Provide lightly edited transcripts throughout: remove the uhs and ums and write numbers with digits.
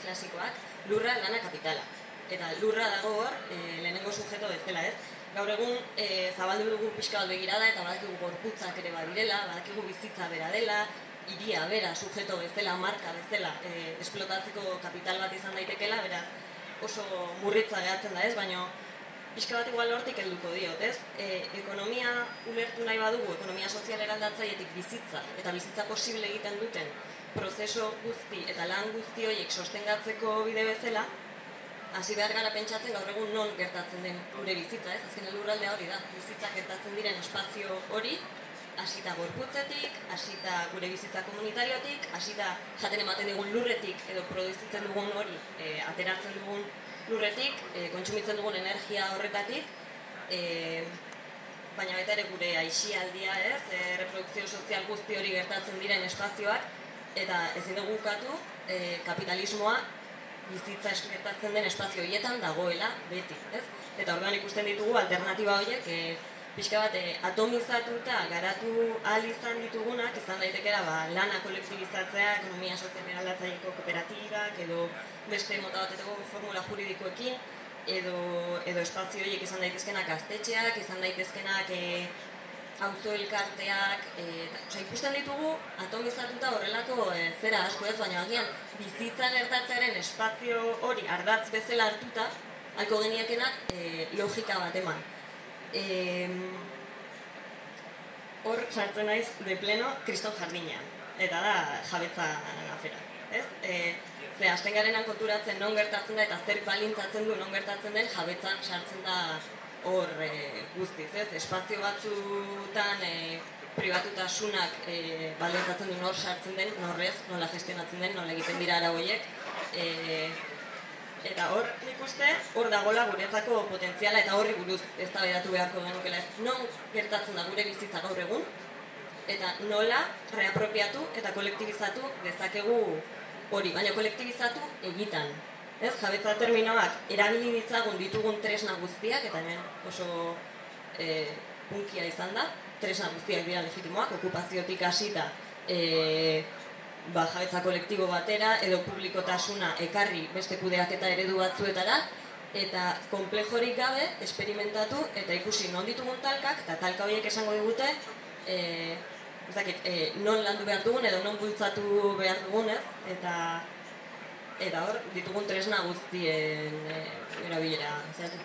klasikoak, lurra, lana, kapitala. Eta lurra dago hor, lehenengo sujeto bezala, ez? Gaur egun zabaldu dugu pixka bat begirada eta badakigu gorputzak ere badirela, badakigu bizitza bera dela, hiria bera sujeto bezala, marka bezala, esplotatzeko kapital bat izan daitekela, beraz oso murritza gehatzen da, ez? Baina pixka bat igual hortik helduko diot, ez? Ekonomia ulertu nahi badugu, ekonomia sozial eraldatzaietik bizitza, eta bizitza posible egiten duten prozeso guzti eta lan guzti horiek sostengatzeko bide bezala, hasi behar gara pentsatzen gaur egun non gertatzen den gure bizitza, ez? Azken lurraldea hori da, bizitza gertatzen diren espazio hori, hasita gorputzetik, hasita gure bizitza komunitariotik, hasita jaten ematen dugun lurretik edo produzitzen dugun hori, ateratzen dugun lurretik, kontsumitzen dugun energia horretatik, baina baita ere gure aisialdia, ez? Reprodukzio sozial guzti hori gertatzen diren espazioak, eta ezin dugu ukatu kapitalismoa bizitza gertatzen den espazio horietan dagoela beti, ez? Eta orduan ikusten ditugu alternatiba horiek pixka bat atomizatuta garatu ahal izan ditugunak, izan daitekera lana kolektibizatzea, ekonomia sozial eraldatzaileko kooperatibak, edo beste mota bateteko formula juridikoekin, edo espazio horiek izan daitezkenak gaztetxeak, izan daitezkenak auzo elkarteak, ikusten ditugu atomizatuta horrelako zera asko ez, baina agian bizitza gertatzearen espazio hori ardatz bezala hartuta, halko geniekenak logika bat eman. Hor sartzen naiz de pleno kriston jardinean, eta da jabetza afera, ez? Ze hasten garenan konturatzen non gertatzen da eta zer balintzatzen du non gertatzen den jabetzan sartzen da hor guztiz, ez? Espazio batzutan pribatutasunak baldintzatzen du nor sartzen den, norrez, nola gestionatzen den, nola egiten dira arau horiek. Eta hor, nik uste, hor dagoela guretzako potentziala eta horri buruz eztabaidatu beharko genukela ez. Non gertatzen da gure bizitza gaur egun, eta nola reapropiatu eta kolektibizatu dezakegu hori, baina kolektibizatu egitan. Ez, jabetza terminoak erabili ditzagun ditugun tresna guztiak, eta hemen oso punkia izan da, tresna guztiak dira legitimoak, okupaziotik hasita jabetza kolektibo batera, edo publikotasuna ekarri beste kudeaketa eredu batzuetara, eta konplejorik gabe esperimentatu eta ikusi non ditugun talkak, eta talka horiek esango digute, non landu behar dugun edo non bultzatu behar dugun, eta hor ditugun tresna guztien erabilera.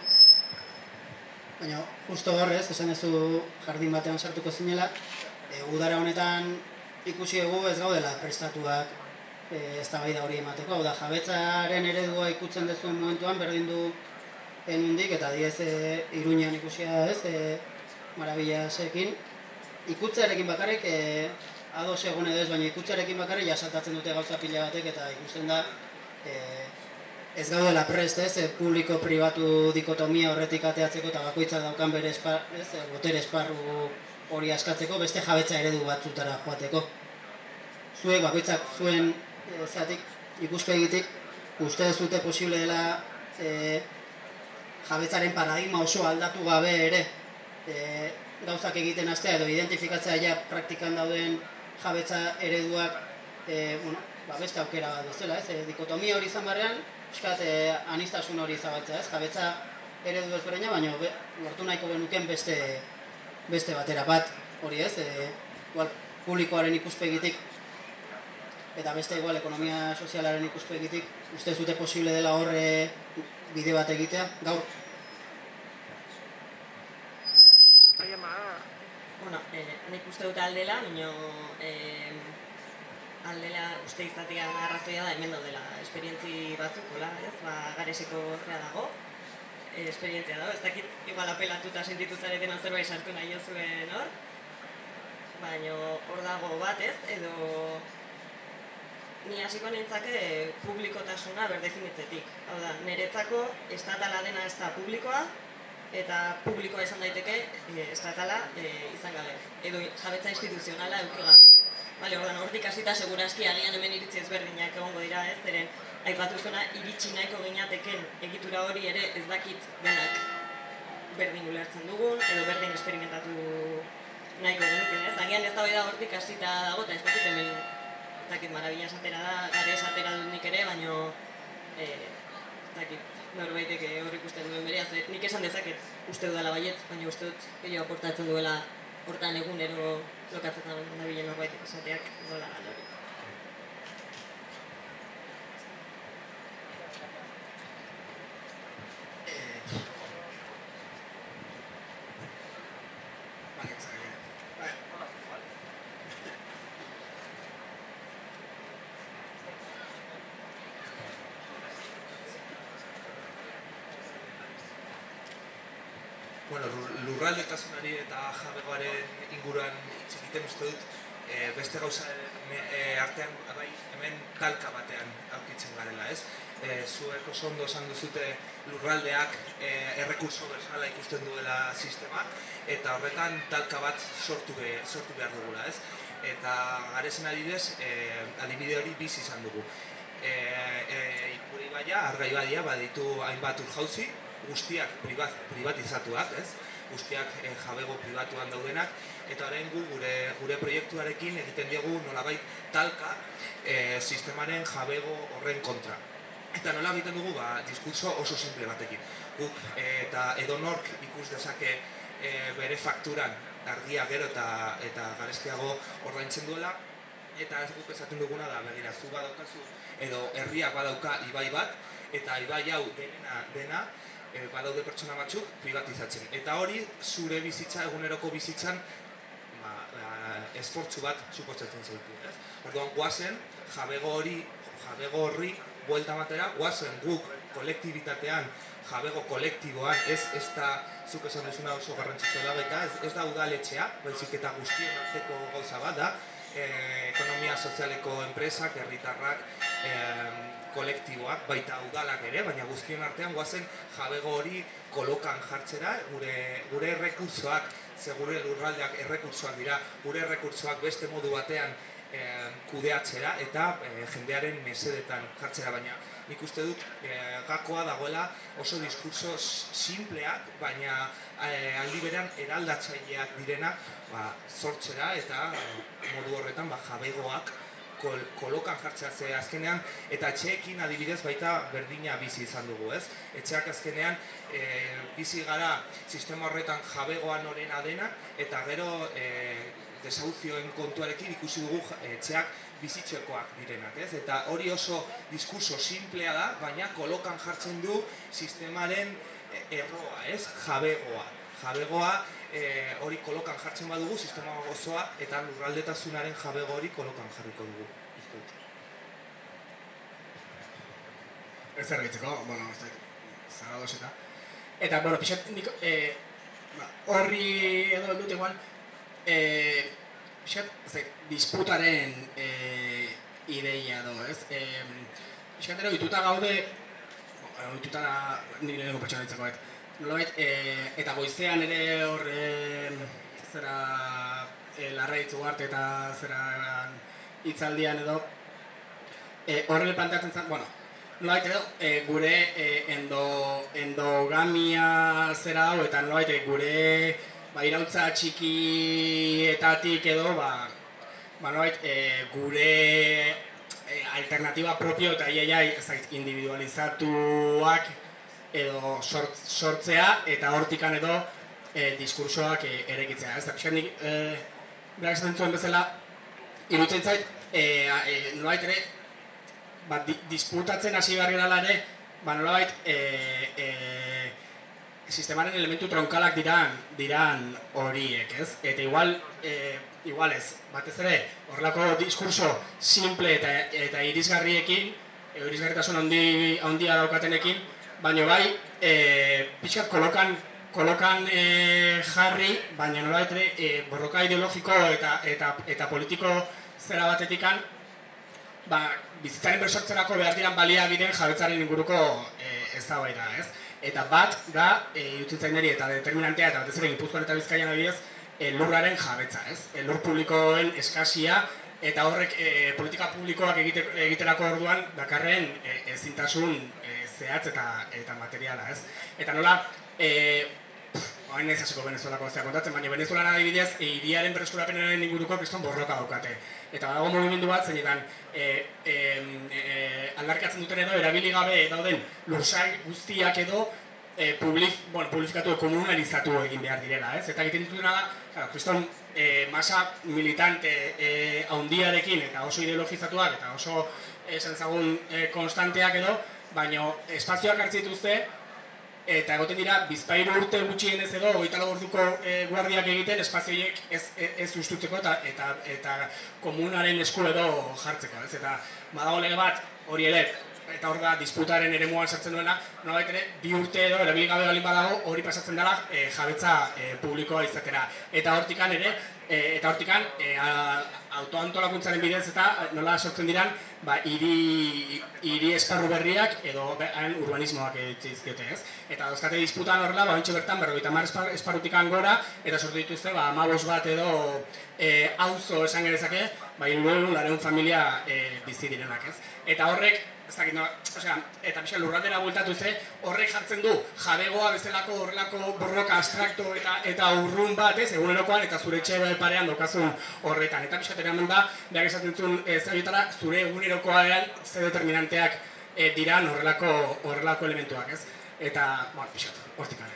Baina, justo horrez, esan ezu jardin batean sartuko zinela, udara honetan ikusi egu ez gaudela prestatuak eztabaida hori emateko. Hau da, jabetzaren eredua ikutzen dezuen momentuan berdin du enundik, eta diez Iruñean ikusia ez, Marabillasekin. Ikutzearekin bakarrik, ados egun edo ez, baina ikutzearekin bakarrik jasaltatzen dute gauza pila batek, eta ikusten da ez gaudela prest, ez, publiko-pribatu dikotomia horretik ateatzeko eta bakoitzak daukan bere botere esparru hori askatzeko, beste jabetza eredu batzutara joateko. Zuek, bakoitzak zuen ikuspegitik, uste dezute posible dela jabetzaren paradigma oso aldatu gabe ere gauzak egiten hastea edo identifikatzea ja praktikan dauden jabetza ereduak beste aukera bat bezala, ez? Dikotomia hori izan barrean, anistasun hori zabaltzea, ez? Jabetza eredu ezberdina, baina lortu nahiko genuken beste batera bat hori, ez? Publikoaren ikuspegitik eta beste igual ekonomia sozialaren ikuspegitik uste zute posible dela horre bide bat egitea, gaur? Bueno, nik uste dut aldela, baina aldela uste izatea arrazoia da hemen daudela esperientzi batzuk, ez? Gareseko zea dago, esperientzia dago, ez dakit igual apelatuta sentitu zareten zerbait sartu nahi jozuen hor, baina hor dago bat, ez? Edo ni hasiko nintzake publikotasuna berdefinitzetik. Hau da, niretzako estatala dena ez da publikoa, eta publikoa izan daiteke estatala izan gabe, edo jabetza instituzionala eduki gabe. Ordan, hortik hasita segurazki agian hemen iritzi ezberdinak egongo dira, ez? Zeren, aipatu zuena iritsi nahiko ginateken egitura hori ere ez dakit denak berdin ulertzen dugun, edo berdin esperimentatu nahiko genuken, ez? Agian ez da hortik hasita dago, eta ez dakit hemen, ez dakit Marabillas atera da, Gares atera dut nik ere, baina norbaitek hor ikusten duen berea, nik esan dezaket uste dudala baietz, baina uste dut gehiago aportatzen duela hortan egunero lokatzetan dabilen norbaitek esateak nola hori. Bueno, lurraldetasunari eta jabegoaren inguruan hitz egiten uste dut beste gauza artean bai hemen talka batean aurkitzen garela, ez? Zuek oso ondo esan duzute lurraldeak errekurso bezala ikusten duela sistema eta horretan talka bat sortu behar dugula, ez? Eta garezen adibide hori bizi izan dugu. Ipur ibaia, Arga ibaia baditu hainbat urjauzi, guztiak privatizatuak, ez? Guztiak jabego pribatuan daudenak, eta orain gure proiektuarekin egiten diegu nolabait talka sistemaren jabego horren kontra. Eta nola egiten dugu, diskurso oso simple batekin. Guk eta edonork ikus dezake bere fakturan argia gero eta garestiago ordaintzen duela, eta ez guk esaten duguna da, begira, zu badaukazu edo herriak badauka ibai bat, eta ibai hau dena badaude pertsona batzuk privatizatzen. Eta hori zure bizitza, eguneroko bizitzan esfortzu bat suposatzen zaitu. Orduan, guazen, jabego horri buelta matera, guazen guk kolektibitatean, jabego kolektiboan, ez da, zuk esan duzuna oso garrantzitsua da, ez da udaletxea, baizik eta guztien arteko gauza bat da, ekonomia sozialeko enpresak, herritarrak, kolektiboak, baita udalak ere, baina guztien artean guazen jabego hori kolokan jartzera, gure errekurtsoak, ze gure lurraldeak errekurtsoak dira, gure errekurtsoak beste modu batean kudeatzera eta jendearen mesedetan jartzera, baina nik uste dut gakoa dagoela oso diskurso simpleak, baina aldi berean eraldatzaileak direnak sortzera eta modu horretan jabegoak kolokan jartzea ze azkenean, eta etxeekin adibidez baita berdina bizi izan dugu, ez? Etxeak azkenean bizi gara sistema horretan jabegoa norena dena, eta gero desauzioen kontuarekin ikusi dugu etxeak bizitzekoak direnak, ez? Eta hori oso diskurso simplea da, baina kolokan jartzen du sistemaren erroa, ez? Jabegoa. Jabegoa hori kolokan jartzen badugu, sistema gozoa eta lurraldetasunaren jabego hori kolokan jarriko dugu. Ez zerbitzeko, bueno, ez da, zara dozeta. Eta, bueno, pixat, horri edo dut igual, pixat, disputaren ideia edo, ez? Pixat, ohituta gaude, ohituta nire lehenko pertsona ditzako, nolabait, eta goizean ere hor zera Larraitz Ugarte eta zera hitzaldian edo horre planteatzen zen, bueno, nolabait edo gure endogamia zera hau eta nolabait gure irautza txikietatik edo nolabait gure alternatiba propio eta individualizatuak edo sortzea eta hortikan edo diskursoak erekitzea. Ez da, pixkat nik berak esaten zuen bezala, iruditzen zait, nolabait ere, disputatzen hasi behar gerala ere, nolabait sistemaren elementu tronkalak diran horiek, ez? Eta igual ez, batez ere, horrelako diskurso simple eta irisgarriekin, irisgarritasun handia daukatenekin, baina bai, pixkat kolokan jarri, baina nolabait ere borroka ideologiko eta politiko zera batetikan, bizitzaren bersortzerako behar diran baliabideen jabetzaren inguruko eztabaida, ez? Eta bat da, iruditzen niri eta determinantea eta batez ere Gipuzkoan eta Bizkaian adibidez, lurraren jabetza, ez? Lur publikoen eskasia eta horrek politika publikoak egiterako orduan dakarren ezintasun zehatz eta materiala, ez? Eta nola, hain ez hasiko Venezuelako zea kontatzen, baina Venezuelan adibidez, hiriaren berreskurapenaren inguruko kriston borroka daukate. Eta dago mugimendu bat, zeinetan aldarrikatzen duten edo erabili gabe dauden lursail guztiak edo publifikatu komunalizatu egin behar direla, ez? Eta egiten ditudena da, kriston masa militante handiarekin eta oso ideologizatuak eta oso esan ezagun konstanteak edo, baina espazioak hartzen dituzte eta egoten dira bizpahiru urte gutxienez edo 24 orduko guardiak egiten espazioiek ez ustutzeko eta komunaren esku edo jartzeko, ez? Eta badago lege bat hori ere, eta hor da disputaren eremuan sartzen duena, nolabait ere 2 urte edo erabili gabe baldin badago hori pasatzen dela jabetza publikoa izatera. Eta hortikan ere, autoantolakuntzaren bidez eta nola sortzen diran hiri esparru berriak edo urbanismoak etzizkiote, ez? Eta dauzkate disputan horrela, bintxo bertan 50 esparrutikan gora eta sortu dituzte 15 bat edo auzo esan gerezake, 300 familia bizi direnak, ez? Eta horrek, ez dakit nola, eta pixka lurraldera bueltatu horrek jartzen du jabegoa bezalako horrelako borroka abstrakto eta urrun bat, ez, egunerokoan eta zure etxe parean dokazun horretan. Eta pixka teramen da, behar esaten zuen zabietara, zure egunerokoan ze determinanteak diran horrelako elementuak, ez? Eta, bueno, pixka, hortikara.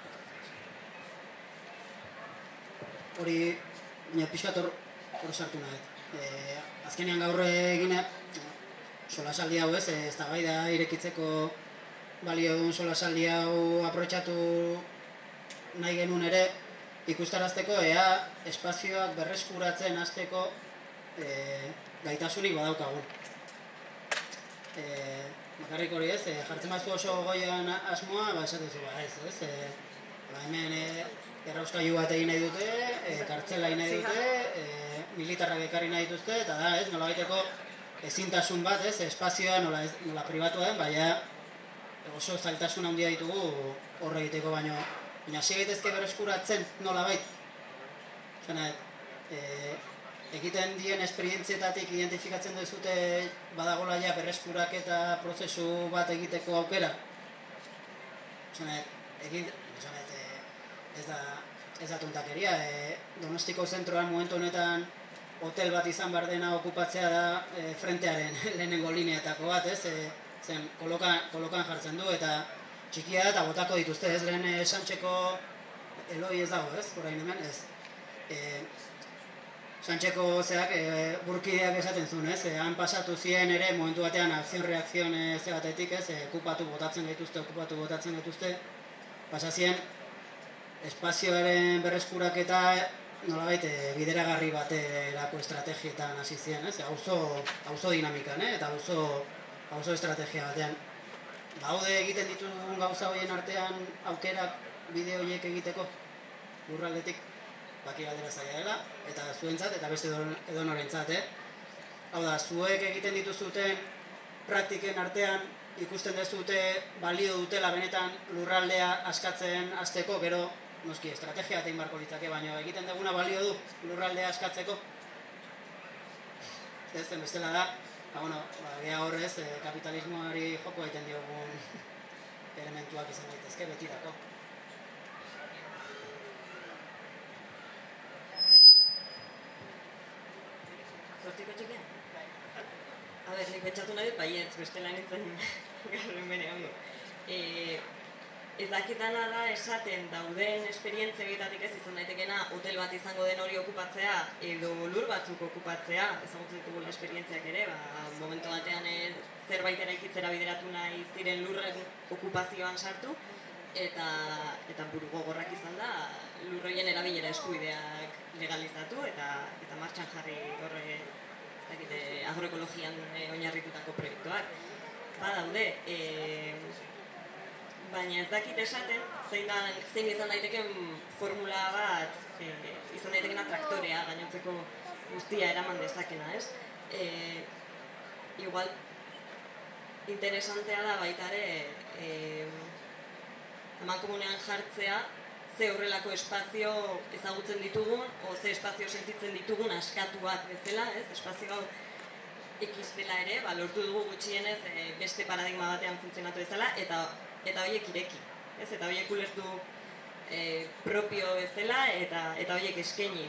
Hori, pixka hor sartu nahi. Azkenean gaur egine, solasaldi hau ez, eztabaida irekitzeko balio duen solasaldi hau aprobetxatu nahi genuen ere ikustarazteko ea espazioak berreskuratzen hasteko gaitasunik badaukagun. Bakarrik hori ez, jartzen bazu oso goian asmoa, esatezu ez, hemen errauskailu bat egin nahi dute, kartzela egin nahi dute, militarrak ekarri nahi dituzte, eta da ez, nolabaiteko ezintasun bat, ez, espazioa nola pribatua den, baina oso zailtasun handia ditugu horre egiteko, baina hasi gaitezke berreskuratzen nolabait. Egiten dien esperientzietatik identifikatzen duzute badagola ja berreskuraketa prozesu bat egiteko aukera. Ez da tontakeria, Donostiko zentroan momentu honetan hotel bat izan behar dena okupatzea da frentearen lehenengo lineatako bat, ez? Zen kolokan jartzen du eta txikia da eta botako dituzte, ez? Lehen Santxeko Eloi ez dago, ez? Orain hemen, ez? Santxeko zeak burkideak esaten zuen, ez? Han pasatu ziren ere momentu batean akzion-reakzion ze batetik, ez? Okupatu botatzen gaituzte, pasazien espazioaren berreskuraketa nolabait bideragarri baterako estrategietan hasi ziren, ez? Auzo dinamikan, eta auzo estrategia batean. Baude egiten ditugun gauza horien artean aukerak bide horiek egiteko lurraldetik baki galdera zaila dela, eta zuentzat eta beste edonorentzat, Hau da, zuek egiten dituzuten praktiken artean ikusten dezute balio dutela benetan lurraldea askatzen hasteko, gero noski estrategia bat egin beharko litzake, baina egiten duguna balio du lurraldea askatzeko. Ez zen bestela da, gea horrez kapitalismoari joko egiten diogun elementuak izan daitezke betirako. Zortiko txikia? Nik pentsatu nahi dut, baietz, bestela nintzen garen bere ondo. Ez dakitana da esaten dauden esperientziagitatik ez izan daitekena hotel bat izango den hori okupatzea edo lur batzuk okupatzea, ezagutzen ditugun esperientziak ere, momentu batean zerbait eraikitzera bideratu nahi ziren lurren okupazioan sartu eta buru gogorrak izan da lurroien erabilera eskubideak legalizatu eta martxan jarri horre agroekologian oinarritutako proiektuak. Badaude, baina ez dakit esaten zein izan daiteken formula bat izan daitekena traktorea gainontzeko guztia eraman dezakena, ez? Igual interesantea da baita ere amankomunean jartzea ze horrelako espazio ezagutzen ditugun, o ze espazio sentitzen ditugun askatuak bezala, ez? Espazio X dela ere, lortu dugu gutxienez beste paradigma batean funtzionatu bezala, eta horiek ireki, ez? Eta horiek ulertu propio bezala, eta horiek eskaini,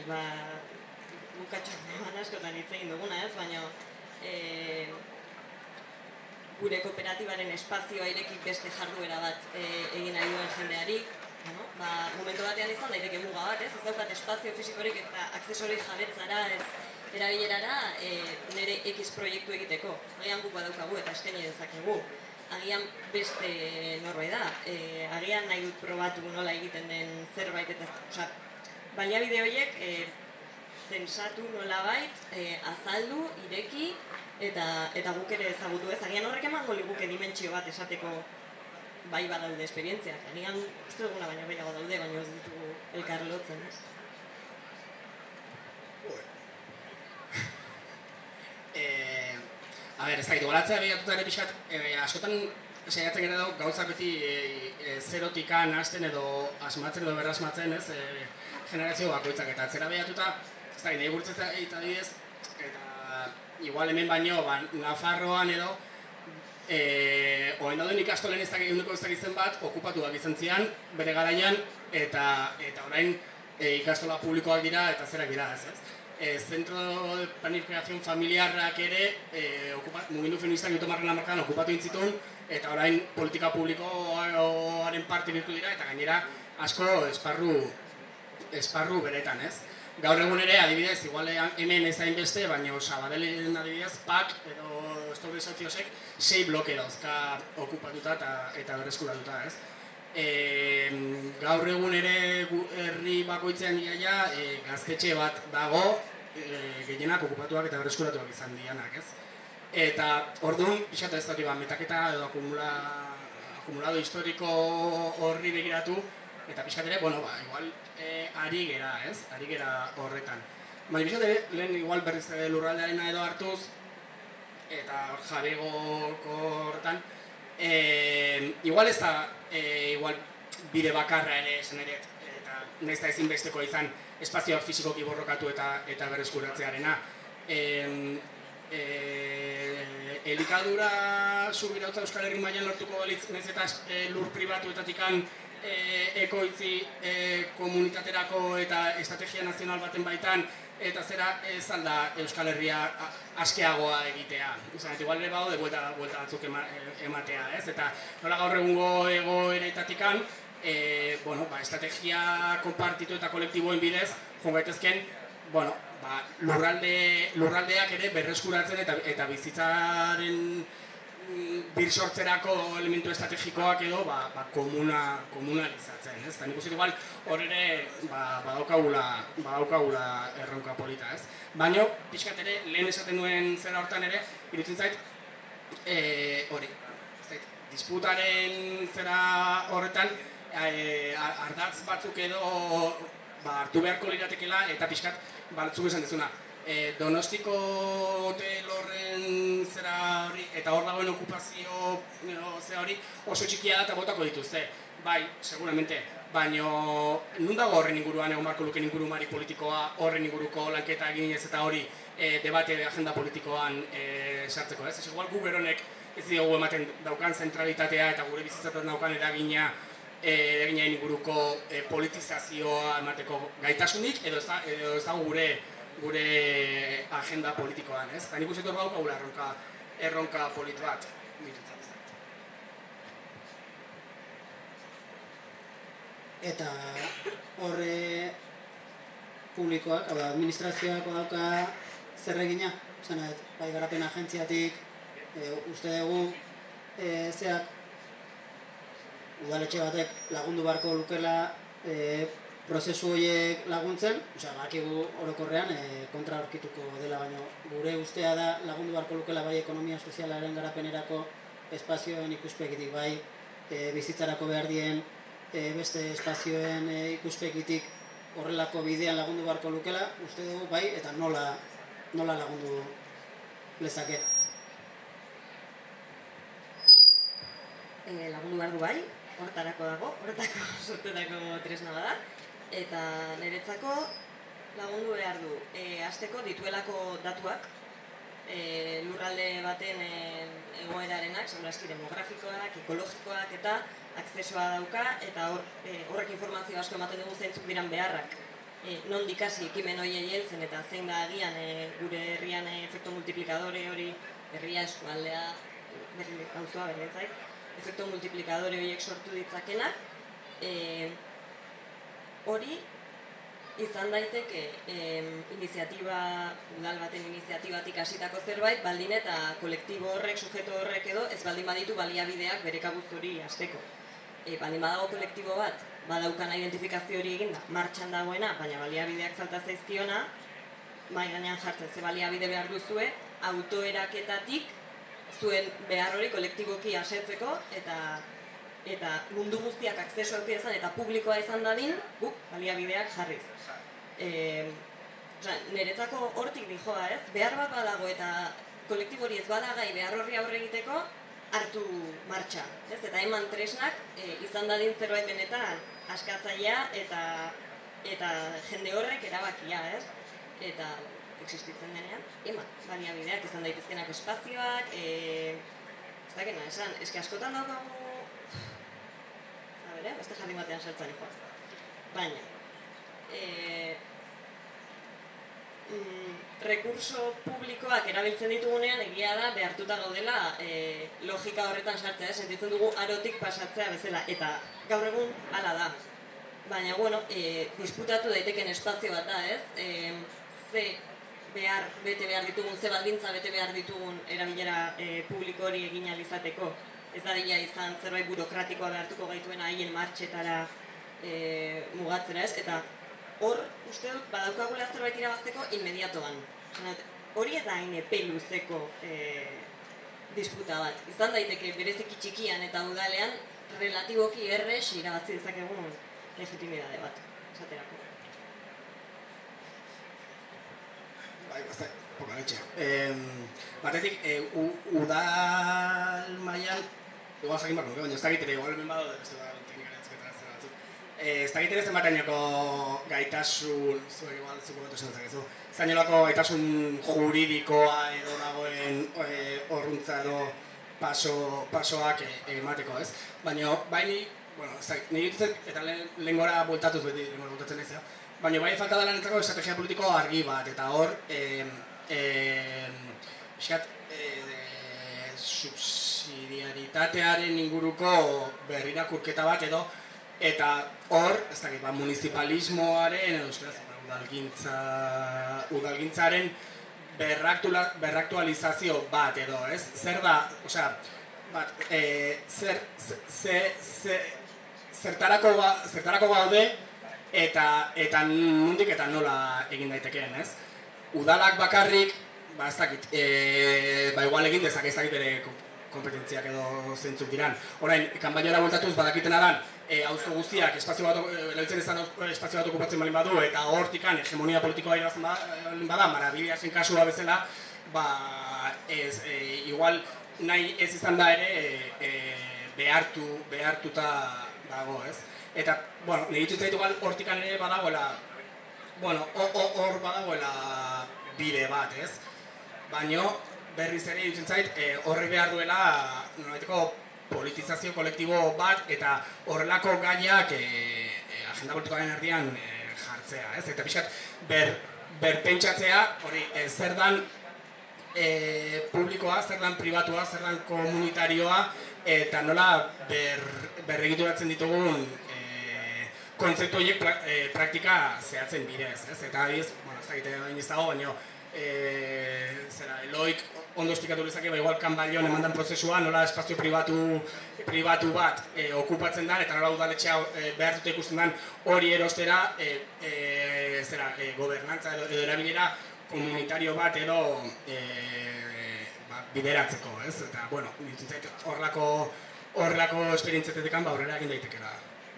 bukatxoan askotan hitz egin duguna, ez? Baina gure kooperatibaren espazioa irekik beste jarduera bat egin nahi duen jendeari, momentu batean izan daiteke muga bat, ez daukat espazio fisikorik eta aksesorik jabetzara erabilerara nire X proiektu egiteko. Agian guk badaukagu eta eskaini dezakegu. Agian beste norbait da. Agian nahi dut probatu nola egiten den zerbait eta baliabide horiek zensatu nolabait, azaldu, ireki eta guk ere ezagutu ez. Agian horrek emango liguke dimentsio bat esateko bai badaude esperientziak. Agian uste duguna baino gehiago daude, baino ez ditugu elkar lotzen, ez? Ez da, igualatzea behatuta ere pixat, askotan saiatzen gara dago gauzak beti zerotikan hasten edo asmatzen edo berrasmatzen, ez, generazio bakoitzak eta atzera behatuta, ez da, nahi burtzez eta didez, eta igual hemen baino, Nafarroan edo, oain dauden ikastolen eguneko ezagitzen bat, okupatuak izan zian, bere garaian, eta orain ikastola publikoak dira eta zerak dira, ez? Zentro de planificación familiarrak ere, mugimendu feministak jutomarren hamarkadan okupatu intzitun, eta orain politika publikoaren parte birtu dira, eta gainera asko esparru beretan, ez? Gaur egun ere, adibidez, igual hemen ez hainbeste, baina Sabadellen adibidez, PAK edo Estore Soziosek 6 bloke dauzka okupatuta eta berreskuratuta, ez? Gaur egun ere herri bakoitzean iaia gaztetxe bat dago, gehienak okupatuak eta berreskuratuak izan dianak, ez? Eta orduan, pixatu ez dut, metaketa edo akumulado historiko horri begiratu, eta pixat ere, bueno, igual ari gera, ez? Ari gera horretan. Baina pixat ere, lehen igual berriz lurraldearena edo hartuz, eta jabegoko horretan, igual ez da, igual bide bakarra ere esan ere, eta nahiz da ezinbesteko izan espazioak fisikoki borrokatu eta berreskuratzearena. Elikadura subirautza Euskal Herri mailan lortuko balitz, nahiz eta lur pribatuetatikan ekoitzi komunitaterako eta estrategia nazional baten baitan, eta zera ez alda Euskal Herria askeagoa egitea. Izan, igual ere bado de buelta batzuk ematea, ez? Eta nola gaur egungo egoeretatikan, estrategia konpartitu eta kolektiboen bidez, joan gaitezken, lurraldeak ere berreskuratzen eta bizitzaren birsortzerako elementu estrategikoak edo komunalizatzen, ez? Eta nik uste igual hor ere badaukagula erronka polita, ez? Baina, pixkat ere, lehen esaten duen zera hortan ere, iruditzen zait, disputaren zera horretan, ardatz batzuk edo hartu beharko liratekela eta pixkat batzuk esan dezuna. Donostiko hotel horren zera hori eta hor dagoen okupazio zera hori oso txikia da eta botako dituzte. Bai, seguramente, baina nun dago horren inguruan egon barko luken ingurumari politikoa horren inguruko lanketa eginez eta hori debate agenda politikoan sartzeko, ez? Igual gu beronek ez diogu ematen daukan zentralitatea eta gure bizitzatzen daukan eragina inguruko politizazioa emateko gaitasunik edo ez dago gure agenda politikoan, ez? Eta nik uste dut gaukagula erronka polit bat. Eta horre publikoak, administrazioak dauka zer egina? Bai garapen agentziatik, uste dugu zeak udaletxe batek lagundu beharko lukela prozesu horiek laguntzen, bakigu orokorrean kontra aurkituko dela, baina gure ustea da lagundu beharko lukela bai ekonomia sozialaren garapenerako espazioen ikuspegitik, bai bizitzarako behar dien beste espazioen ikuspegitik horrelako bidean lagundu beharko lukela, uste dugu bai, eta nola lagundu lezake. Lagundu behar du bai, horretako sortetako tresna bada, eta niretzako lagundu behar du. Hasteko dituelako datuak, lurralde baten egoerarenak, seguraski demografikoak, ekologikoak eta akzesoa dauka, eta horrek informazio asko ematen dugu zeintzuk diran beharrak. Nondik hasi ekimen horiei heltzen eta zein da agian gure herrian efektu multiplikadore hori, herria, eskualdea, gauzua beretzait, efektu multiplikadore horiek sortu ditzakenak, hori izan daiteke udal baten iniziatibatik hasitako zerbait, baldin eta kolektibo horrek, sujeto horrek edo, ez baldin baditu baliabideak bere kabuz hori hasteko. Baldin badago kolektibo bat, badaukana identifikazio hori eginda, martxan dagoena, baina baliabideak falta zaizkiona, mai gainean jartzen ze baliabide behar duzue, autoeraketatik zuen behar hori kolektiboki asetzeko eta mundu guztiak akzeso eduki izan eta publikoa izan dadin, guk baliabideak jarriz. Niretzako hortik dijoa, ez? Behar bat badago eta kolektibo hori ez badagai behar horri aurre egiteko, hartu martxa, ez? Eta eman tresnak izan dadin zerbait benetan askatzailea eta jende horrek erabakia, ez? Eta existitzen denean, eman, baliabideak izan daitezkenak espazioak, ez dakena, esan, eski askotan daukagu, beste jardin batean sartzen joaz. Baina, rekurso publikoak erabiltzen ditugunean egia da behartuta gaudela logika horretan sartzea, sentitzen dugu arotik pasatzea bezala, eta gaur egun hala da. Baina, bueno, disputatu daiteken espazio bat da, ez? Ze bete behar ditugun, ze baldintza bete behar ditugun erabilera publiko hori egin ahal izateko. Ez da dira izan zerbait burokratikoa behartuko gaituena haien martxetara mugatzera, ez? Eta hor, uste dut, badaukagula zerbait irabazteko inmediatoan. Hori ez da hain epe luzeko disputa bat. Izan daiteke bereziki txikian eta udalean relatiboki errez irabazi dezakegun legitimidade bat, esaterako. Bai, bazta, pokaletxea. Batetik, udal mailan, igual jakin bako, baina ez dakit ere, igual hemen badaude, beste da, teknikaren ezketara zer batzuk. Ez dakit ere zenbatainoko gaitasun, zuek igual zuko batu zentzak ez du, zainolako gaitasun juridikoa edo dagoen horruntza edo pasoak emateko, ez? Baina, baini, bueno, ez dakit, nire dituzen, eta lehengora bueltatuz beti, lehengora bueltatzen ez, baina bai falta da lanetzako estrategia politiko argi bat, eta hor, pixkat, subsidiaritatearen inguruko berrirakurketa bat edo, eta hor, ez dakit, municipalismoaren edo udalgintzaren berraktualizazio bat edo, ez? Zer da, osea, bat, zertarako gaude eta nondik eta nola egin daitekeen, ez? Udalak bakarrik, ba ez dakit, igual egin dezak ez dakit bere kompetentziak edo zentzuk diran. Orain, kanbainora bueltatuz badakitena dan, auzo guztiak espazio bat okupatzen balin badu eta hortikan hegemonia politikoa irabazten balin bada, marabillasen kasua bezala, ba, igual nahi ez izan da ere behartuta dago, ez? Eta, bueno, nire ditut zaitu hortikan ere badagoela, bueno, hor badagoela bide bat, ez? Baina, berriz ere dutzen zait, horrek behar duela nolaiteko politizazio kolektibo bat eta horrelako gaiak agenda politikoaren erdian jartzea, ez? Eta pixkat, berpentsatzea, hori, zer dan publikoa, zer dan pribatua, zer dan komunitarioa, eta nola berregituratzen ditugun kontzeptu horiek praktika zehatzen bidez, ez? Eta ez, bueno, ez dakite bain ez dago, baina Eloik ondo esplikatu lezake, igual kanbaion eman den prozesua, nola espazio pribatu bat okupatzen den, eta nola udaletxea behar dute ikusten den hori erostera gobernantza edo erabilera komunitario bat edo bideratzeko, ez? Eta, bueno, nintzen zait horrelako esperientzetetekan aurrera egin daitekela.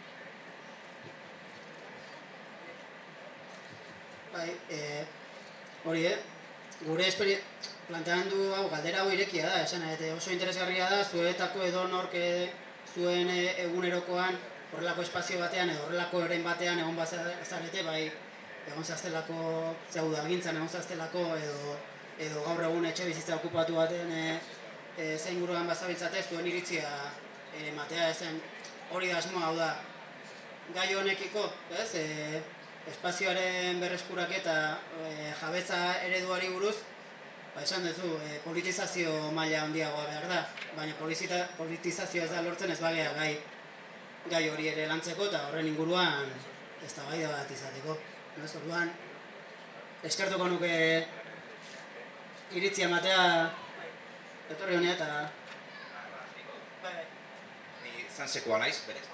Bai, hori, gure planteamendu hau, galdera hau irekia da, esan, oso interesgarria da, zuetako edo nork zuen egunerokoan horrelako espazio batean edo horrelako eren batean egon bazarete, bai, egon zaztelako, udalgintzan egon zaztelako edo gaur egun etxe bizitza okupatu baten zein guruan bazabiltzate, zuen iritzia ematea ezen, hori da asmoa, hau da, gai honekiko, ez, espazioaren berreskuraketa jabetza ereduari buruz, esan duzu, politizazio maila handiagoa behar da, baina politizazioa ez da lortzen ez bagea gai hori ere lantzeko eta horren inguruan eztabaida bat izateko. Orduan, eskertuko nuke iritzia ematea etorri honea eta... Ni zansekoa naiz, berez.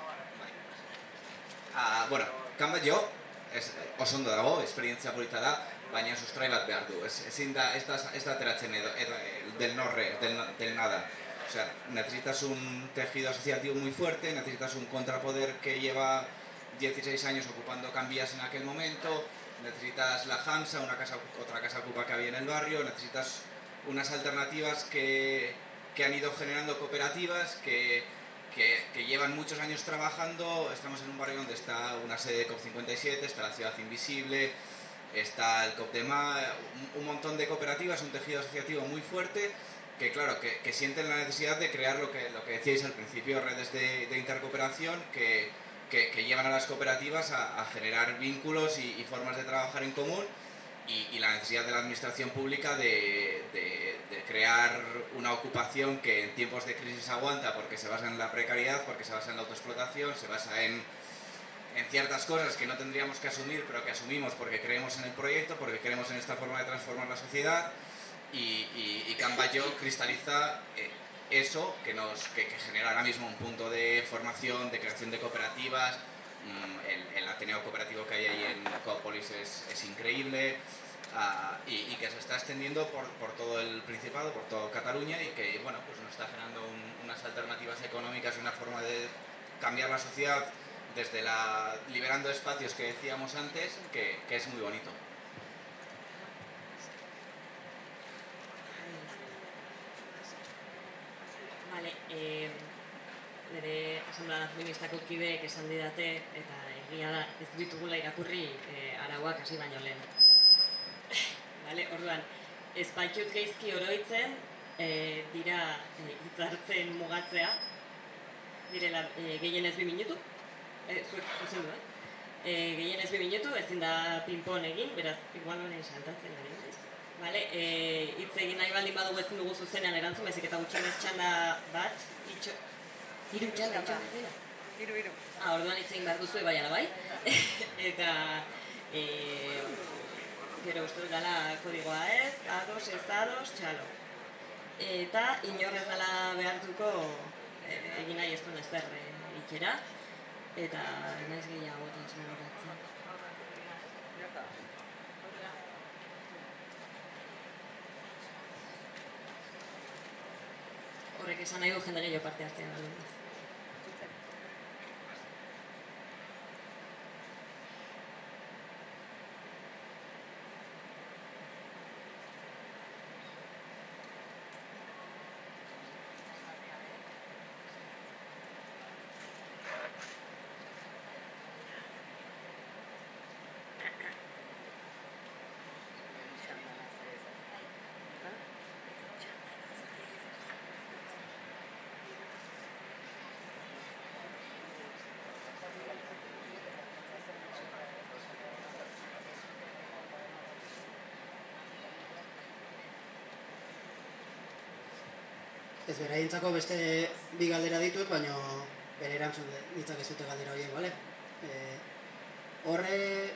Bueno, kanbat jo, oso ondo dago, esperientzia polita da, baina sustrai bat behar du. Ez da ateratzen del norre, del nada. O sea, necesitas un tejido asociativo muy fuerte, necesitas un contrapoder que lleva 16 años ocupando Can Vías en aquel momento, necesitas la Hansa, otra casa ocupa que había en el barrio, necesitas unas alternativas que han ido generando cooperativas que llevan muchos años trabajando. Estamos en un barrio donde está una sede de COP57, está la Ciudad Invisible, está el COP-DEMA, un montón de cooperativas, un tejido asociativo muy fuerte que claro, que sienten la necesidad de crear lo que decíais al principio, redes de intercooperación que llevan a las cooperativas a generar vínculos y formas de trabajar en común y la necesidad de la administración pública de crear una ocupación que en tiempos de crisis aguanta porque se basa en la precariedad, porque se basa en la autoexplotación, se basa en ciertas cosas que no tendríamos que asumir pero que asumimos porque creemos en el proyecto, porque creemos en esta forma de transformar la sociedad y Can Batlló cristaliza eso que genera ahora mismo un punto de formación, de creación de cooperativas. El Ateneo cooperativo que hay ahí en Coópolis es increíble y que se está extendiendo por todo el Principado, por toda Cataluña y que bueno, pues nos está generando unas alternativas económicas y una forma de cambiar la sociedad desde liberando espacios que decíamos antes, que es muy bonito. Vale, nire asamblea feministako kideek esan didate eta egia da ez ditugula irakurri arauak hasi baino lehen. Vale, orduan, ez baitut geizki oroitzen dira hitzartzen mugatzea, direla gehienez 2 minutu, zuek zuzen du, gehienez 2 minutu, ezin da ping-pong egin, beraz, igual honen saltatzen ari. Vale, hitz egin nahi baldin badugu ezin dugu zuzenean erantzun, bezik eta gutxienez txanda bat, hiru txanda dira. Hiru. Orduan hitz egin behar duzu bai ala bai. Eta gero uste dut gala kodigoa ez, ados, ez ados, txalo. Eta inor ez dela behartuko egin nahi ez duen ezer ikera. Eta naiz gehiago eta zuen. Horrek esan nahi du jende gehiago parte hartzea. Ez beraientzako beste 2 galdera ditut, baina bere erantzun ditzakezute galdera horiek, bale? Horre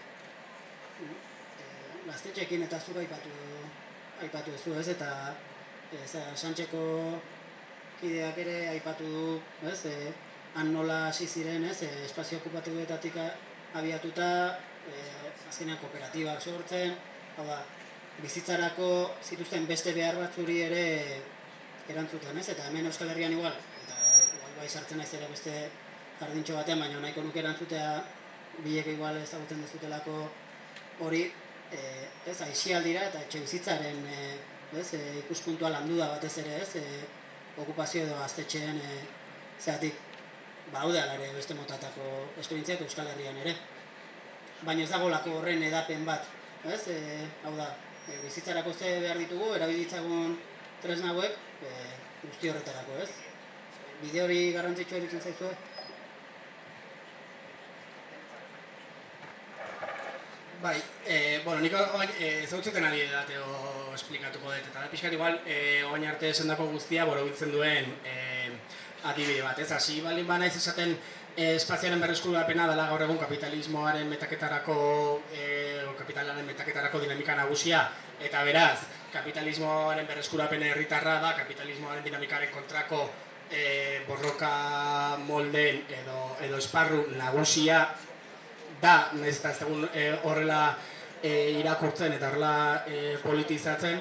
gaztetxeekin eta zuk aipatu duzu, ez? Eta Santxeko kideak ere aipatu du, ez? Han nola hasi ziren, ez? Espazio okupatiboetatik abiatuta, azkenean kooperatibak sortzen, hau da, bizitzarako zituzten beste behar batzuri ere erantzuten, ez? Eta hemen Euskal Herrian igual, eta igual bai sartzen naiz ere beste jardintxo batean, baina nahiko nuke erantzutea bilek igual ezagutzen dezutelako hori, ez, aisialdira eta etxebizitzaren ikuspuntua landu da batez ere, ez, okupazio edo gaztetxeen zeatik badaude ere beste motatako esperientziak Euskal Herrian ere. Baina ez dagolako horren edapen bat, ez, hau da, bizitzarako ze behar ditugu, erabilitzagun tresna hauek, guzti horretarako, ez? Bide hori garrantzitsua iruditzen zaizue? Bai, bueno, nik zautzeten adibideo esplikatuko dut, eta pixkat igual, oain arte esendako guztia borobiltzen duen adibide bat, ez? Hasi baldin banaiz esaten espazioaren berreskurapena dela gaur egun kapitalismoaren metaketarako, kapitalaren metaketarako dinamika nagusia, eta beraz, kapitalismoaren berreskurapena herritarra da, kapitalismoaren dinamikaren kontrako borroka molden edo esparru nagusia da, nahiz eta ez egun horrela irakurtzen eta horrela politizatzen,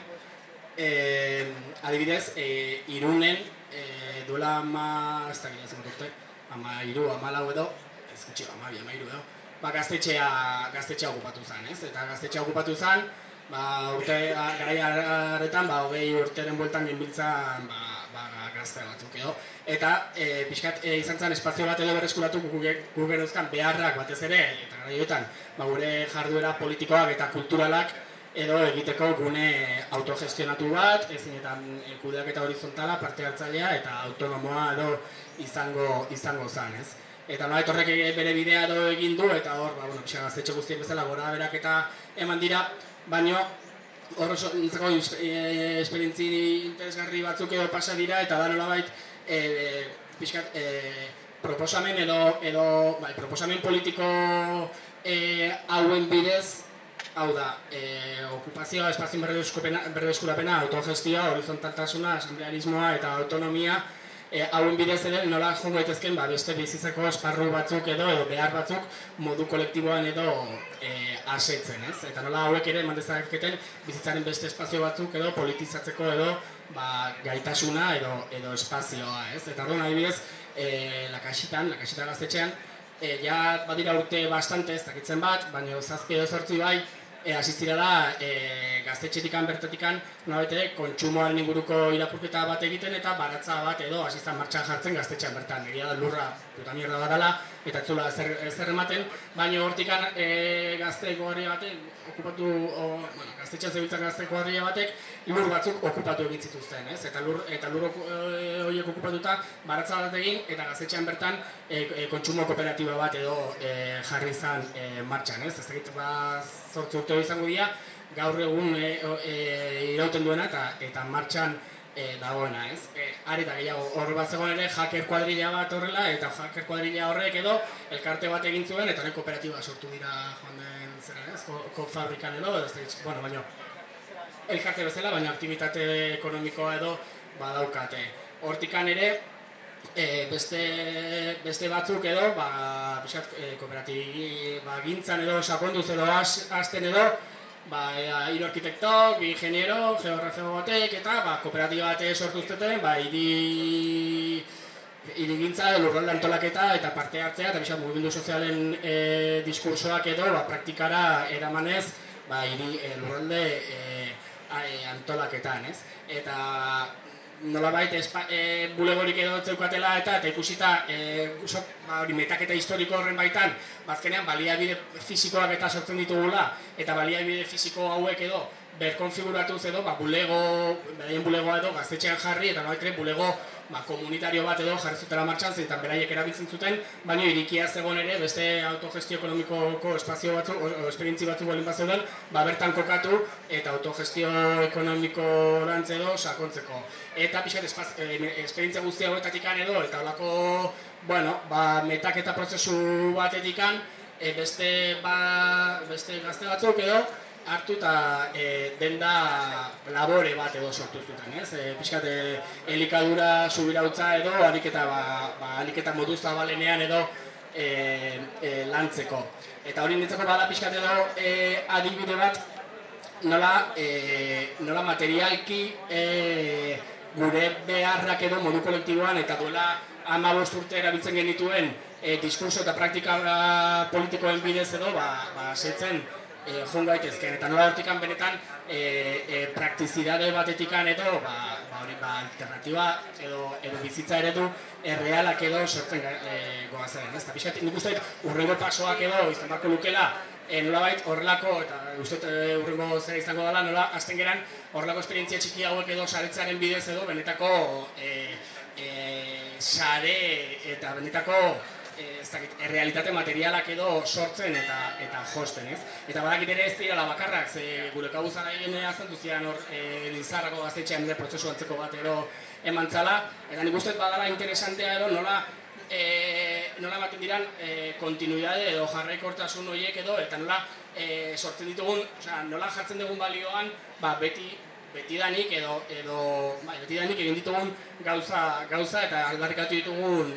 adibidez, Irunen duela ez da gira zenbat urte, 13 edo, ez gutxi, 12 edo, gaztetxea okupatu zen, ez? Eta gaztetxea okupatu zen, urte garai harretan, 20 urteren bueltan genbiltzan gazte batzuk edo. Eta pixkat izan zen espazio bat edo berreskuratu guk genuzkan beharrak batez ere, eta gara joetan, gure jarduera politikoak eta kulturalak edo egiteko gune autogestionatu bat, ezinetan kudeaketa horizontala, parte hartzailea eta autonomoa edo izango zen, ez? Eta nolait horrek bere bidea edo egin du, eta hor, gaztetxe guztiek bezala gora berak eta eman dira, baino hor nintzako esperientzi interesgarri batzuk edo pasa dira, eta da nolabait pixkat proposamen proposamen politiko hauen bidez, hau da, okupazioa, espazio berreskurapena, autogestioa, horizontaltasuna, asamblearismoa eta autonomia, hauen bidez ere nola jongo daitezken beste bizitzeko esparru batzuk edo behar batzuk modu kolektiboan edo asetzen, ez? Eta nola hauek ere eman dezaketen bizitzaren beste espazio batzuk edo politizatzeko edo gaitasuna edo espazioa, ez? Eta orduan adibidez, Lakaxita gaztetxean, ja badira urte bastante ez dakitzen bat, baina 7 edo 8 bai, asistira da gaztetxetikan bertatikan nolabait kontsumoaren inguruko irakurketa bat egiten eta baratza bat edo asistan martxan jartzen gaztetxean bertan. Egia da lurra puta mierda bat dela eta etzula ezer ematen, baina hortikan gazteko harria batek gaztetxean zebiltzan gazteko harria batek lur batzuk okupatu egin zituzten, ez? Eta lur horiek okupatuta baratza bat egin eta gaztetxean bertan kontsumo kooperatiba bat edo jarri izan martxan, ez? Ez dakit 8 urte izango dira, gaur egun irauten duena eta martxan dagoena, ez? Are eta gehiago, hor bat zegoen ere hacker kuadrilla bat horrela, eta hacker kuadrilla horrek edo elkarte bat egin zuen, eta hori kooperatiba sortu dira joan den zera, ez? Kofabrikan edo, bueno, baina elkarte bezala, baina aktivitate ekonomikoa edo badaukate. Hortikan ere, beste batzuk edo, kooperatiba gintzan edo sakonduz edo hasten edo, hiru arkitektok, bi ingeniero, geografio batek eta kooperatiba bat sortu zuten, hirigintza, lurralde antolaketa eta parte hartzea eta mugimendu sozialen diskursoak edo praktikara eramanez lurralde antolaketan, ez? Eta nolabait bulegorik edo zeukatela eta ikusita metaketa historiko horren baitan bazkenean baliabide fisikoak eta sortzen ditugula eta baliabide fisiko hauek edo berkonfiguratuz edo beraien bulegoa edo gaztetxean jarri eta nolabait bulego komunitario bat edo jarri zutela martxan zeitan beraiek erabiltzen zuten, baina irikia zegoen ere beste autogestio ekonomikoko espazio batzuk, esperientzi batzuk balin bat zeuden, bertan kokatu eta autogestio ekonomikorantz edo sakontzeko. Eta pixkat esperientzia guztia hauetatikan edo, eta holako, metaketa prozesu batetikan, beste gazte batzuk edo, hartu eta denda labore bat edo sortu zuten, ez? Pixkat elikadura subirautza edo, aliketa moduz zabalenean edo lantzeko. Eta hori nintzeko bada pixkat edo adibide bat nola materialki gure beharrak edo modu kolektiboan eta duela 15 urte erabiltzen genituen diskurso eta praktika politikoen bidez edo setzen joan gaitezken, eta nola hortikan benetan praktizidade batetikan edo alternatiba edo bizitza eredu errealak edo sortzen goazen. Eta pixkat nik uste urrengo pasoak edo izan barko lukela nolabait horrelako, eta uste urrengo zera izango dela, nola azten geran horrelako esperientzia txiki hauek edo saretzaren bidez edo benetako sare eta benetako realitate materialak edo sortzen eta josten, ez? Eta badakit ere ez direla bakarrak, ze gure kabuzara egin azaldu zian hor Lizarrako gaztetxean ere prozesu antzeko bat edo eman zala, eta nik uste badala interesantea edo nola ematen diran kontinuidade edo jarraikortasun horiek edo, eta nola sortzen ditugun, nola jartzen dugun balioan, betidanik egin ditugun gauza eta aldarrikatu ditugun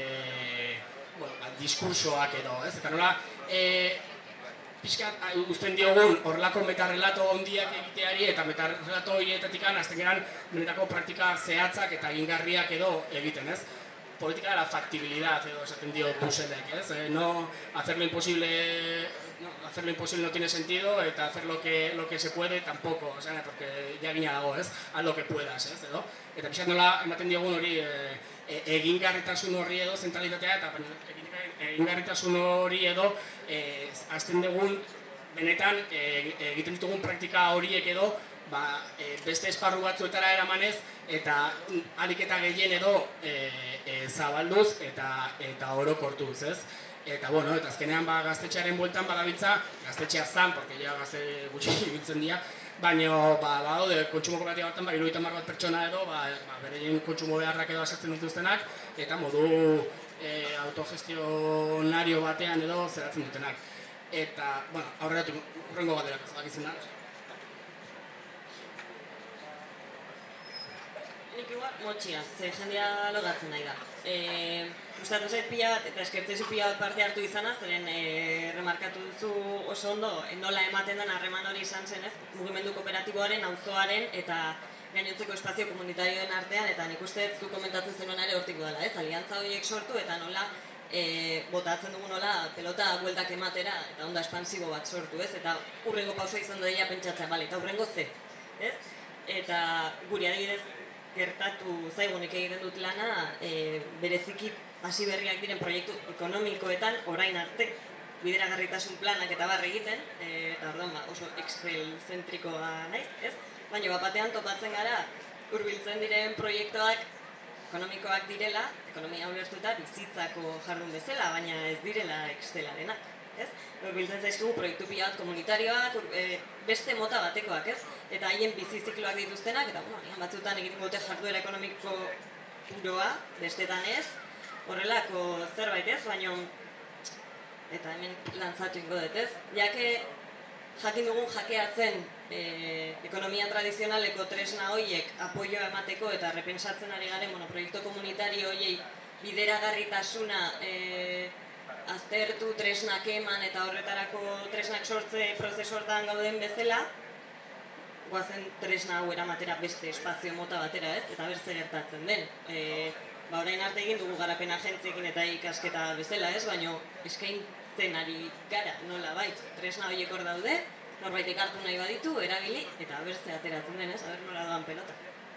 diskursoak edo, ez? Eta nola pixkat uzten diogun horrelako metarrelato handiak egiteari eta metarrelato horietatik azten geran benetako praktika zehatzak eta egingarriak edo egiten, ez? Política de la factibilidad, edo esaten dio Duselek, ez? No hacerlo imposible no tiene sentido, eta hacer lo que se puede tampoco, o sea, porque ya gina dago, ez? Haz lo que puedas, ez? Edo? Eta pixat nola ematen diogun hori egingarritasun horri edo zentralitatea eta egingarritasun hori edo azten dugun benetan egiten ditugun praktika horiek edo beste esparru batzuetara eramanez eta ahalik eta gehien edo zabalduz eta orokortuz, ez? Eta bueno, eta azkenean gaztetxearen bueltan badabiltza, gaztetxea zan, porque ja gazte gutxi ibiltzen dira, baina badaude kontsumo kooperatiba hortan 70 bat pertsona edo bereien kontsumo beharrak edo asertzen dituztenak eta modu autogestionario batean edo zeratzen dutenak. Eta, bueno, aurreratu urrengo baterak zakizuna. Nik igual motxia, ze jendea logatzen nahi da. Gustatu zait pila bat, eta eskertzezu pila bat parte hartu izana, zeren remarkatu duzu oso ondo nola ematen den harreman hori izan zen, ez? Mugimendu kooperatiboaren, auzoaren eta gainontzeko espazio komunitarioen artean, eta nik uste zu komentatzen zenuen ere hortik dela, ez? Aliantza horiek sortu eta nola botatzen dugu nola pelota bueltak ematera eta onda espansibo bat sortu, ez? Eta urrengo pausoa izan doia pentsatzea, bale, eta urrengo ze, ez? Eta guri adibidez gertatu zaigonek egiten dut lana, bereziki hasi berriak diren proiektu ekonomikoetan orain arte bideragarritasun planak eta barre egiten, eta orduan oso Excel-zentrikoa naiz, ez? Baina batean topatzen gara hurbiltzen diren proiektuak ekonomikoak direla, ekonomia ulertuta bizitzako jardun bezala, baina ez direla Excelarenak, ez? Hurbiltzen zaizkigu proiektu pila bat komunitarioak, beste mota batekoak, ez? Eta haien bizizikloak dituztenak, eta batzutan egiten dute jarduera ekonomiko puroa, bestetan ez, horrelako zerbait ez, baina eta hemen lantzatu ingo dut ez. Jake jakin dugun jakeatzen ekonomia tradizionaleko tresna horiek apoioa emateko eta repensatzen ari garen proiektu komunitario horiei bideragarritasuna aztertu, tresnak eman eta horretarako tresnak sortze prozesu hortan gauden bezala, guazen tresna hau eramatera beste espazio mota batera, ez? Eta berze gertatzen den. Orain arte egin dugu garapen agentziekin eta ikasketa bezala, ez? Baina eskaintzen ari gara, nola bait, tresna horiek hor daude, norbaitek hartu nahi baditu, erabili, eta berze ateratzen den, ez? Aber nola doan pelota.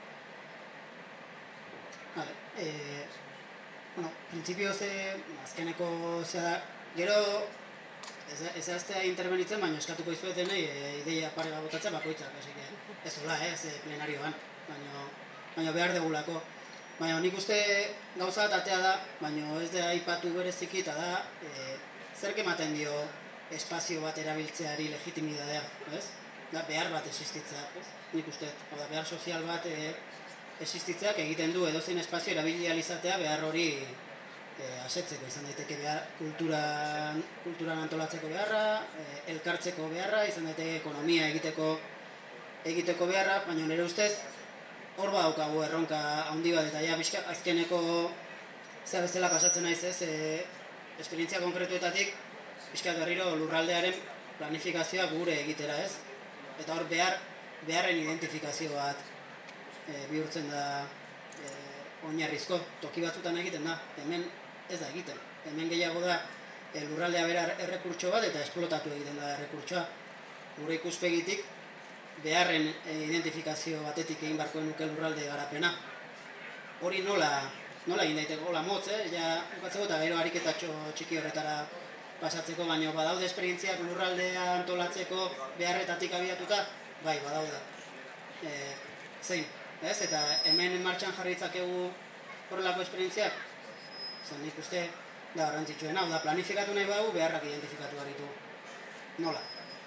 Bueno, printzipio azkeneko zea da, gero ez aztea interbenitzen, baina eskatuko izuetenei ideia pare bat botatzen bakoitzak, ez hola, ez plenarioan, baina behar degulako. Baina nik uste gauza bat atea da, baina ez da aipatu bereziki eta da zerk ematen dio espazio bat erabiltzeari legitimidadea, ez? Da behar bat existitzea, ez? Nik uste, behar sozial bat existitzeak egiten du edozein espazio erabilializatea behar hori asetzeko, izan daiteke behar kulturan antolatzeko beharra, elkartzeko beharra, izan daiteke ekonomia egiteko beharra, baina nire ustez hor badaukagu erronka handi bat eta ja azkeneko zea bezala pasatzen naiz ez, esperientzia konkretuetatik pixkat berriro lurraldearen planifikazioa gure egitera ez, eta hor beharren identifikazio bat bihurtzen da oinarrizko, toki batzutan egiten da, hemen ez da egiten. Hemen gehiago da lurraldea bera errekurtso bat eta esplotatu egiten da errekurtsoa. Gure ikuspegitik beharren identifikazio batetik egin barko nuke lurralde garapena. Hori nola egin daiteke, hola motz, ja bukatzeko eta gero ariketatxo txiki horretara pasatzeko, baina badaude esperientziak lurraldea antolatzeko beharretatik abiatuta, bai, badaude. Zein? Eta hemen martxan jarri ditzakegu horrelako esperientziak, nik uste da garrantzitsuena, hau da planifikatu nahi badugu beharrak identifikatu behar ditugu. Nola?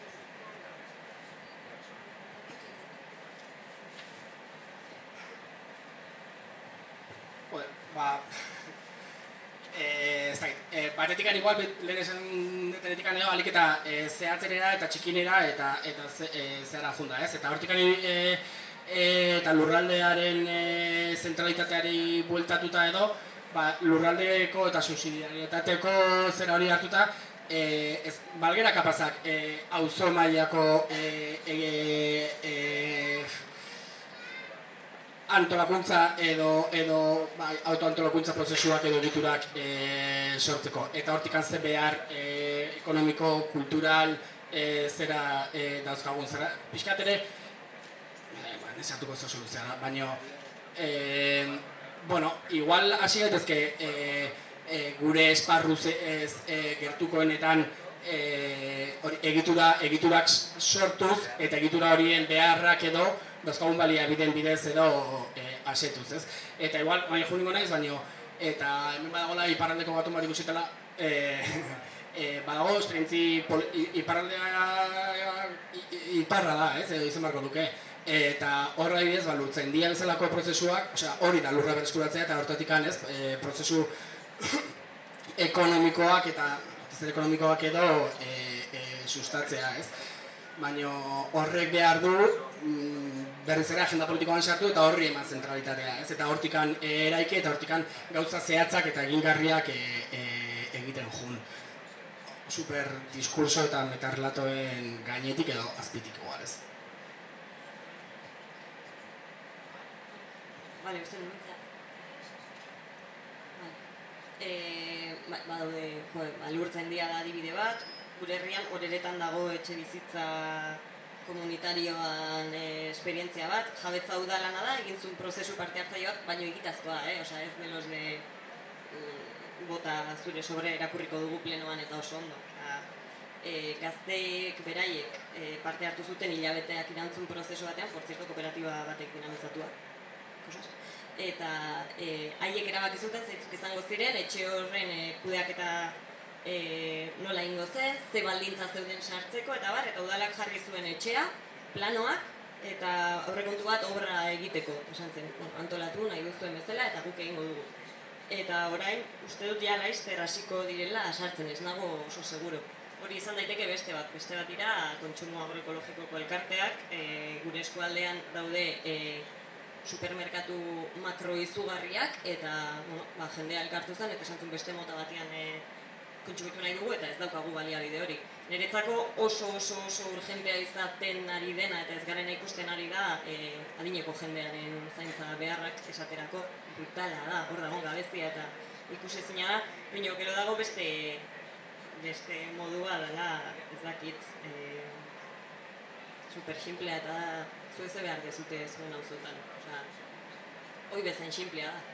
Batetikan igual, lehen esan detetikan edo, alik eta zehatzerera eta txikinera eta zehara junda, ez? Eta hortikan eta lurraldearen zentralitateari bueltatuta edo, lurraldeko eta subsidiarietateko zera hori hartuta, balgera kapazak auzo mailako antolakuntza edo autoantolakuntza prozesuak edo egiturak sortzeko. Eta hortikan ze behar ekonomiko, kultural, zera dauzkagun zera. Piskat ere, nesartuko zo soluzioa da, baina, bueno, igual hasi gaitezke gure esparru gertukoenetan egiturak sortuz eta egitura horien beharrak edo dauzkagun baliabideen bidez edo asetuz, ez? Eta igual, baina jo ningo naiz, baina eta hemen badagoela iparraldeko batun bat ikusitela badago esperientzi iparra da, ez? Edo izan barko duke. Eta horra bidez, lurtzaindia bezalako prozesuak, hori da lurra bereskuratzea eta hortatik ez, prozesu ekonomikoak eta ekonomikoak edo sustatzea, ez? Baina horrek behar du berriz ere agenda politikoan sartu eta horri eman zentralitatea, ez? Eta hortikan eraiki eta hortikan gauza zehatzak eta egingarriak egiten jun. Super diskurso eta metarrelatoen gainetik edo azpitik igual, ez? Bale, uste du nintzen. Badaude, lurtzaindia da adibide bat, gure herrian horeretan dago etxe bizitza komunitarioan esperientzia bat, jabetza udalana da, egin zuen prozesu parte hartzaile bat, baino egitazkoa, Osa, ez melos de bota zure sobre erakurriko dugu plenoan eta oso ondo. Gazteek beraiek parte hartu zuten hilabeteak irantzun prozesu batean, por cierto, kooperatiba batek dinamizatua. Eta haiek erabaki zuten zeitzuk izango ziren, etxe horren kudeaketa nola ingo zen, ze baldintza zeuden sartzeko, eta eta udalak jarri zuen etxea, planoak, eta aurrekontu bat obra egiteko, esan zen, antolatu nahi duzuen bezala, eta guk egingo dugu. Eta orain, uste dut ja laizter hasiko direla sartzen, ez nago oso seguro. Hori izan daiteke beste bat dira, kontsumo agroekologikoko elkarteak, gure eskualdean daude supermerkatu makroizugarriak eta jendea elkartu zen eta esan zuen beste mota batean kontsumitu nahi dugu eta ez daukagu baliabide hori. Niretzako oso urgentea izaten ari dena eta ez garena ikusten ari da adineko jendearen zaintza beharrak esaterako brutala da, hor dago gabezia eta ikusezina da, baina gero dago beste modua dela, ez dakit, super simplea eta zueze behar dezute zuen auzotan. Hoi bezain simplea da.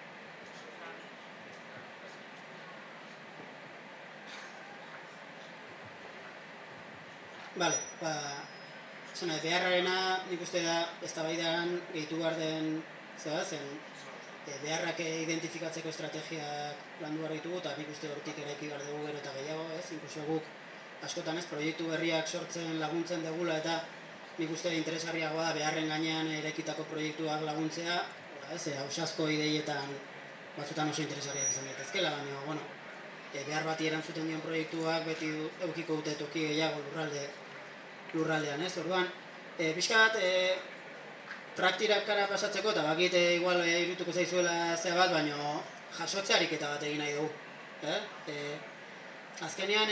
Bale, beharrarena nik uste da eztabaidan gehitu behar den beharrak identifikatzeko estrategiak landu behar ditugu eta nik uste hortik eraiki behar dugu gero eta gehiago, inkluso guk askotan proiektu berriak sortzen laguntzen degula eta nik uste interesgarriagoa da beharren gainean eraikitako proiektuak laguntzea, ausazko ideietan batzutan oso interesgarriak izan daitezkela, baina, behar bati erantzuten dion proiektuak beti edukiko dute toki gehiago lurraldean, ez? Orduan, pixkat, praktikara pasatzeko, eta bakit igual irutuko zaizuela zea bat, baina jasotze ariketa bat egin nahi dugu. Azkenean,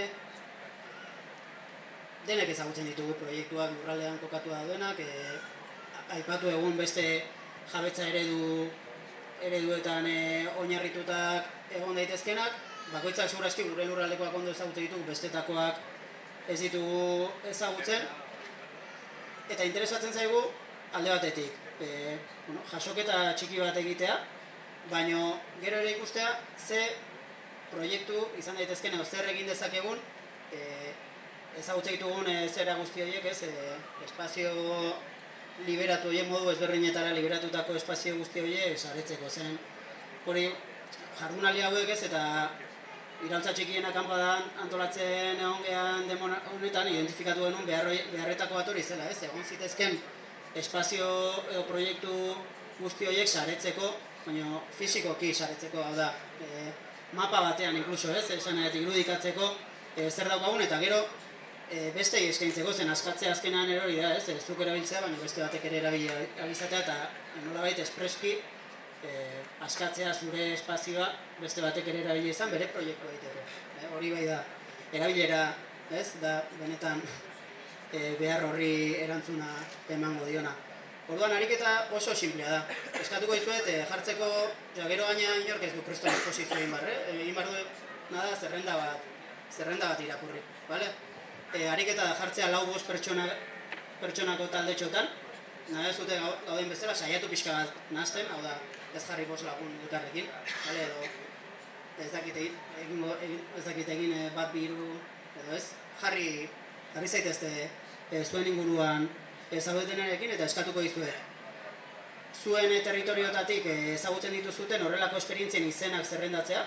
denek ezagutzen ditugu proiektuak lurraldean kokatu daudenak, aipatu egun beste jabetza ereduetan oinarritutak egon daitezkenak, bakoitzak segurazki gure lurraldekoak ondo ezagutzen ditugu, bestetakoak ez ditugu ezagutzen, eta interesatzen zaigu alde batetik, jasoketa txiki bat egitea, baina gero ere ikustea ze proiektu izan daitezken edo zer egin dezakegun ezagutzen ditugun zera guzti horiek, espazio liberatu horiek modu ezberdinetara liberatutako espazio guzti horiek saretzeko zen. Hori jardunaldi hauek eta iraultza txikiena kanpadan antolatzen egon gehan demon honetan, identifikatu genuen beharretako bat hori zela, ez? Egon zitezken espazio edo proiektu guzti horiek saretzeko, baina fisikoki saretzeko, hau da, mapa batean inkluso, ez? Esan irudikatzeko zer daukagun, eta gero bestei eskaintzeko zen askatzea azkenean erori da, ez? Zuk erabiltzea, baina beste batek ere erabiltzatea, eta nolabait espreski askatzea zure espazioa beste batek ere erabili izan bere proiektu egiteko. Hori bai da, erabilera, ez? Da, benetan behar horri erantzuna emango diona. Orduan, ariketa oso simplea da. Eskatuko dizuet, jartzeko, gero gaina inork ez du preston esposizio egin barre, egin bar du, nada, zerrenda bat irakurri, bale? Ariketa da jartzea 4-5 pertsonako talde txotan, nada ez dute gauden bezala, saiatu pixka bat nahazten, hau da, ez jarri 5 lagun elkarrekin, bale, edo ez dakit egin bat biru, edo ez, jarri zaitezte zuen inguruan zaudetenarekin eta eskatuko dizuet. Zuen territoriotatik ezagutzen dituzuten horrelako esperientzien izenak zerrendatzea,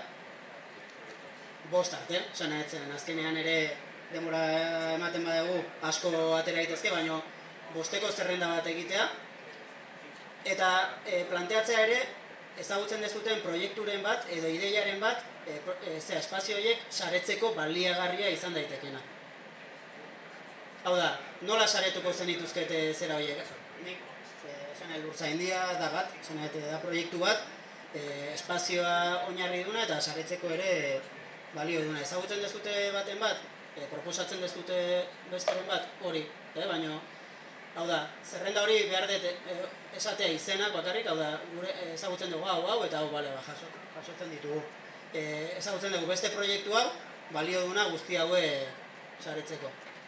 5 arte, esan etzen, azkenean ere denbora ematen badugu asko atera daitezke, baina 5eko zerrenda bat egitea, eta planteatzea ere ezagutzen dezuten proiekturen bat edo ideiaren bat espazio horiek saretzeko baliagarria izan daitekena. Hau da, nola saretuko zenituzkete zera horiek? Nik, Lurtzaindia da bat, da proiektu bat, espazioa oinarri duna eta saretzeko ere balio duna. Ezagutzen dezute baten bat, proposatzen dezute besteren bat, hori, baina, hau da, zerrenda hori behar dut esatea izenak bakarrik, hau da, ezagutzen dugu hau eta hau, bale, jasotzen ditugu. Ezagutzen dugu beste proiektu hau, balio duna guzti hauek saretzeko.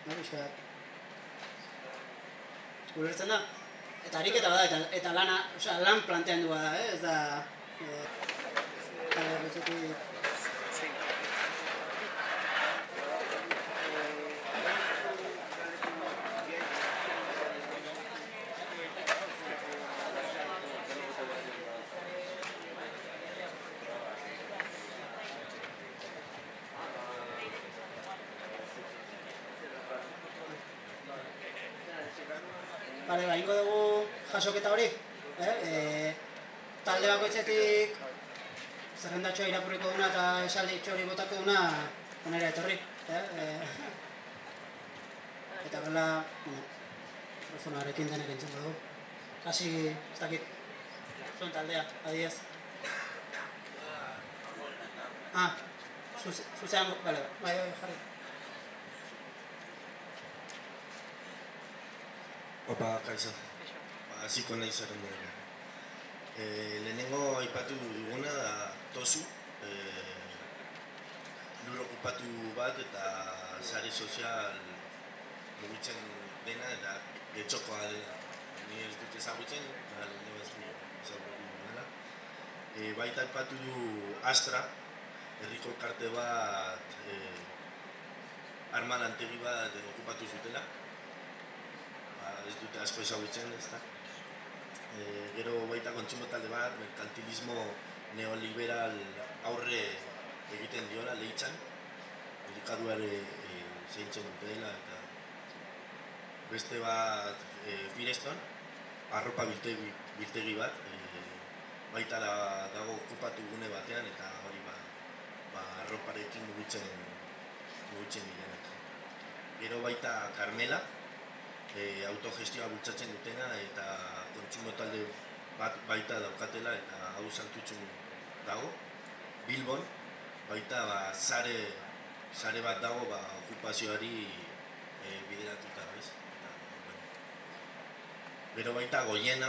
Ulertzen da? Eta ariketa bada, eta lan plantean du bada, ez da... Bale, ingo dugu jasoketa hori, talde bakoitzetik zerrendatxoa irakurriko duna eta esaldi hori botako duna onera etorri. Eta horrela, mikrofonoarekin denek entzun dugu. Kasi, ez dakit, zuen taldea, adiez. Zuzean, bale, bai, jarri. Opa, kaixo. Hasiko nahi zaren dira. Lehenengo aipatu duguna da Tosu, lur okupatu bat eta sare sozial mugitzen dena eta getxokoa dena. Ni ez dut ezagutzen, lehenengo ez dut ezagutzen dela. Baita aipatu du Astra, herriko karte bat, arma lantegi bat okupatu zutela. Ez dute asko ezagutzen, ez da. Gero baita kontsumo talde bat, merkantilismo neoliberal aurre egiten diola, lehitzan. Elikaduare zeintzen dutela eta beste bat Fireston, arropa biltegi bat, baita dago okupatu gune batean eta hori arroparekin mugitzen direnak. Gero baita Carmela, autogestioa bultzatzen dutena eta kontsumo talde bat baita daukatela eta hau santutxun dago. Bilbon, baita sare bat dago okupazioari bideratuta, bez? Gero baita Goiena,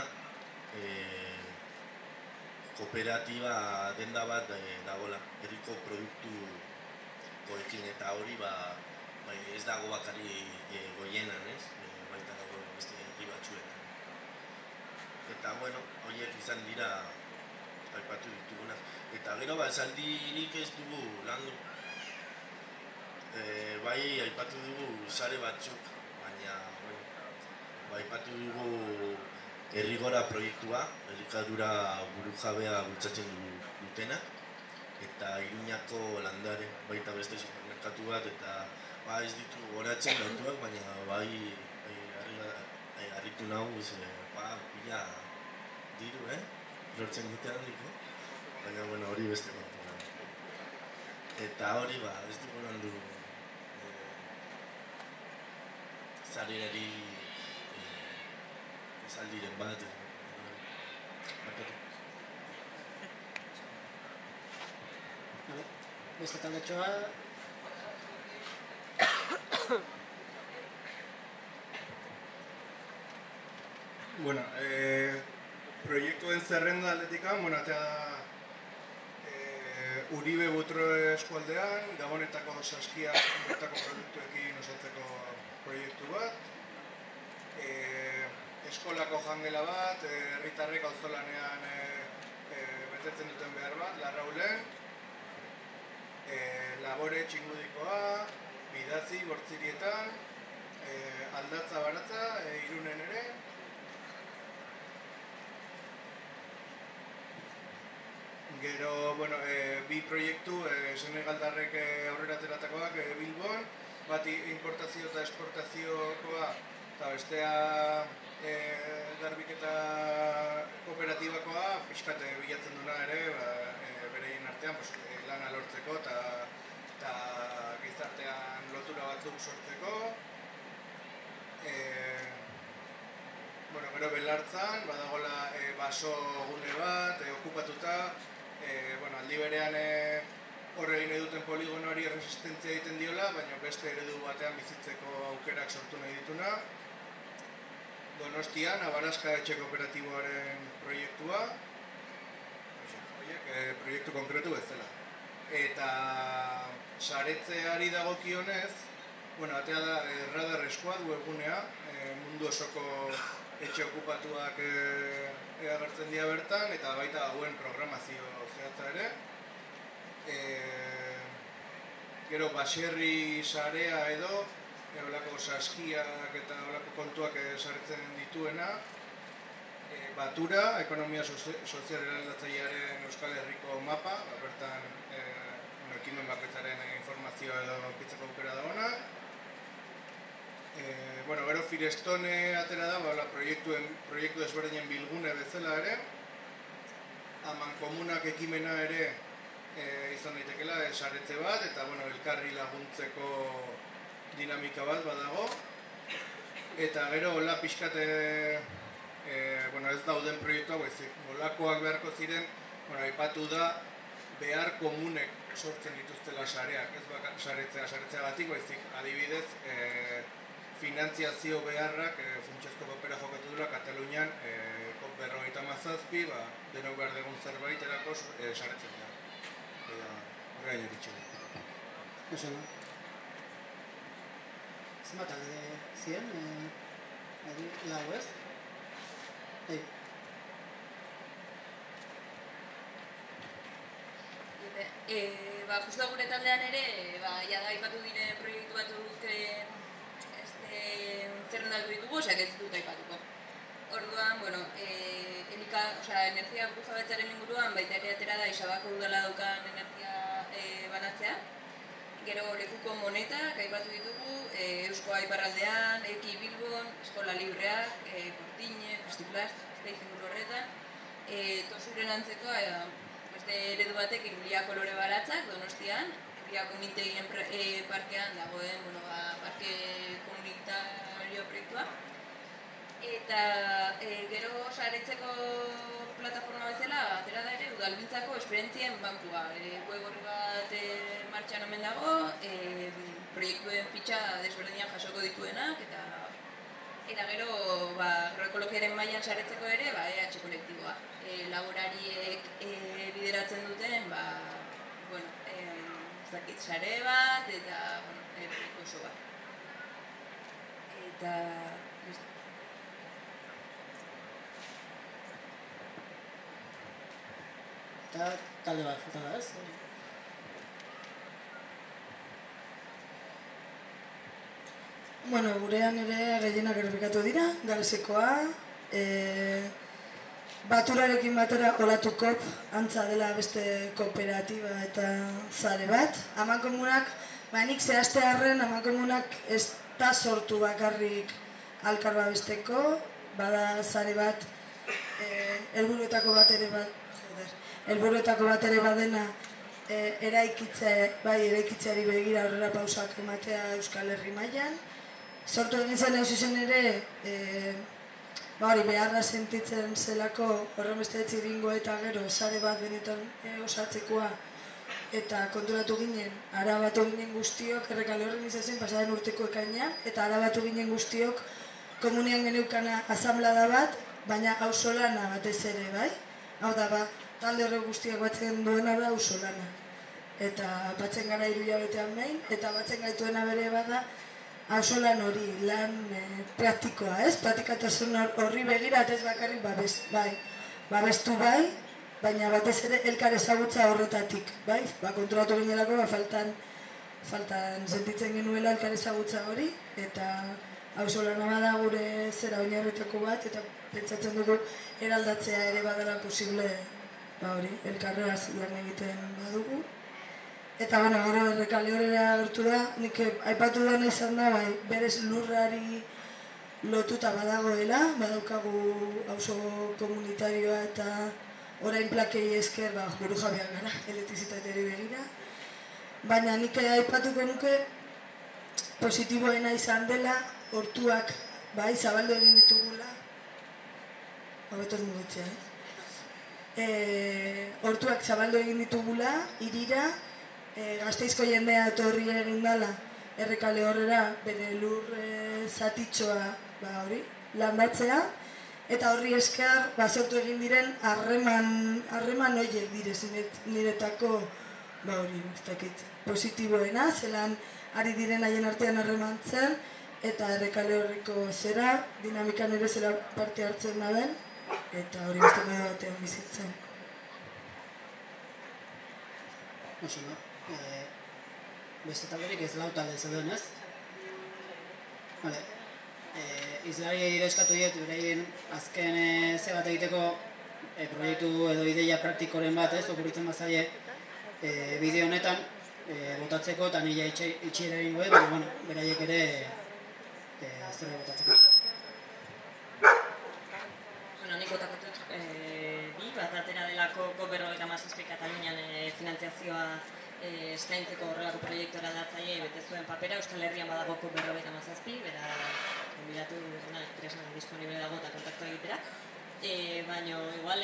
kooperatiba denda bat dagoela, herriko produktukoekin eta hori ez dago bakari Goienan, ez? Baita dago beste herri batzuetan. Eta, horiek izan dira aipatu ditugunak. Eta gero, esaldirik ez dugu landu. Bai, aipatu dugu sare batzuk, baina, aipatu dugu Herrigora proiektua, elikadura burujabea bultzatzen dutena. eta Iruñako landare, baita beste supermerkatu bat, eta ez ditu goratzen datuak, baina bai harritu nahu, pila diru, lortzen dute handiko, baina hori beste kontu. Eta hori ez dugu landu zarinari esaldiren bat, beste taldetxoa. Bueno, proiektuen zerrenda aldetikan, eta Uribe Butro eskualdean, Gabonetako Saskia bertako produktuekin osatzeko proiektu bat, eskolako jangela bat, herritarrek auzolanean betetzen duten behar bat, Larraulen, labore txingudikoa, bidazi bortzirietan, aldatza baratza, Irunen ere. Gero, bi proiektu senegaldarrek aurrera ateratakoak Bilbon, bat importazio eta esportaziokoa, eta bestea garbiketa kooperatibakoa, pixkate bilatzen duna ere, bereien artean lana lortzeko eta gizartean lotura batzuk sortzeko. Gero Belartzan, badagoela baso gune bat, okupatuta, aldi berean horre egin duten poligonoari resistentzia egiten diola, baina beste eredu batean bizitzeko aukerak sortu nahi dituna. Donostian, Abaraska etxe kooperatiboaren proiektua, proiektu konkretu bezala. Eta saretzeari dagokionez, atea da Radar Squad webgunea, mundu osoko etxe okupatuak agertzen dira bertan, eta baita hauen programazio zehatza ere. Gero baserri sarea edo, olako saskiak eta olako kontuak saretzen dituena. Batura, ekonomia sozial eraldatzailearen Euskal Herriko mapa, bertan ekimen bakoitzaren informazioa edo pitzeko aukera dagoena. Gero Firestone atera da, proiektu desberdinen bilgune bezala ere. Amankomunak ekimena ere izan daitekela, saretze bat, eta elkarri laguntzeko dinamika bat badago. Eta gero hola pixkate, ez dauden proiektua, holakoak beharko ziren, aipatu da behar komunek sortzen dituztela sareak, ez saretzea batik, adibidez, finantziazio beharrak funtsezko papera jokatu dura Katalunian COP57, denok behar dugun zerbait erakoz saretzen da. Horrein eritxera. Oso, no? Zenbat alde ziren? Lau ez? Justo gure taldean ere, jada aipatu dire proiektu batzuk zerrendatu ditugu, ez dut aipatuko. Orduan, energia burujabetzaren inguruan, baita ere atera da Isabako udala daukan energia banatzea. Gero lekuko monetak aipatu ditugu, Euskoa iparraldean, Eki Bilbon, Eskola Libreak, Portine, Festiplast, inguru horretan. Tosuren antzekoa, beste eredu batek Irulia kolore baratzak, Donostian, Irulia komitegien parkean dagoen, parke komunitario proiektua. Eta gero saretzeko plataforma bezala, atera da ere, udalgintzako esperientzien bankua. Web horri bat martxan omen dago, proiektuen fitxa desberdinak jasoko dituenak, eta gero agroekologiaren mailan saretzeko ere, EH kolektiboa. Laborariek bideratzen duten, sare bat, eta proiektu oso bat. Eta... Eta talde bat falta da ez? Gurean ere gehienak errepikatu dira, Galesekoa, Baturarekin batera Olatukop, antza dela beste kooperatiba eta zare bat. Amankomunak, nik zehaztearren Amankomunak ez da sortu bakarrik alkar babesteko, bada zare bat, helburuetako bat ere badena eraikitzeari begira aurrera pausak ematea Euskal Herri mailan. Sortu egin zen zuzen ere, beharra sentitzen zelako horren beste etxiringo eta gero sare bat benetan osatzekoa eta konturatu ginen, arabatu ginen guztiok, Errekale Organizazioen pasaren urteko ekainean, eta arabatu ginen guztiok komunian geneukana asamblada bat, baina auzolana batez ere, bai? Hau da, talde horrek guztiak batzen duena da auzolana. Eta batzen gara 3 hilabetean behin, eta batzen gaituena bere bada auzolan hori, lan praktikoa, ez? Praktikatasun horri begira, ez bakarrik babestu bai, baina batez ere elkar ezagutza horretatik, bai? Konturatu ginelako, faltan sentitzen genuela elkar ezagutza hori, eta auzolana bada gure zera oinarritako bat, eta pentsatzen dugu eraldatzea ere badala posible, elkarreaz lan egiten badugu. Eta, gero Errekale horrela gertu da, nik aipatu dena izan da, berez lurrari lotuta badagoela, badaukagu auzo komunitarioa eta orain plakei esker buru jabeak gara, elektrizitateari begira. Baina nik aipatuko nuke positiboena izan dela, hortuak zabaldu egin ditugula, hobeto mugitzea, hortuak zabaldu egin ditugula, hirira, Gasteizko jendea etorri egin dela Errekale horrera bere lur zatitxoa landatzea, eta horri esker sortu egin diren harreman horiek direz niretako positiboena, zelan ari diren haien artean harremantzen, eta Errekale horreko zera, dinamikan ere zera parte hartzen daben, eta hori beste modu batean bizitzen. Beste talderik ez lau talde zeuden, ez? Izlariei eskatu diet, bereien azken ze bat egiteko proiektu edo ideia praktikoren bat, ez? Okurritzen bazaie bideo honetan botatzeko eta nila itxiera egingo dut, baina beraiek ere azterra botatzeko. Nik botakotut bat atera delako COP57 Katalunian finantziazioa eskaintzeko horrelako proiektora aldatzaile bete zuen papera, Euskal Herrian badago COP57, bera konbidatu tresna disponible dago eta kontaktu egitera. Baina, igual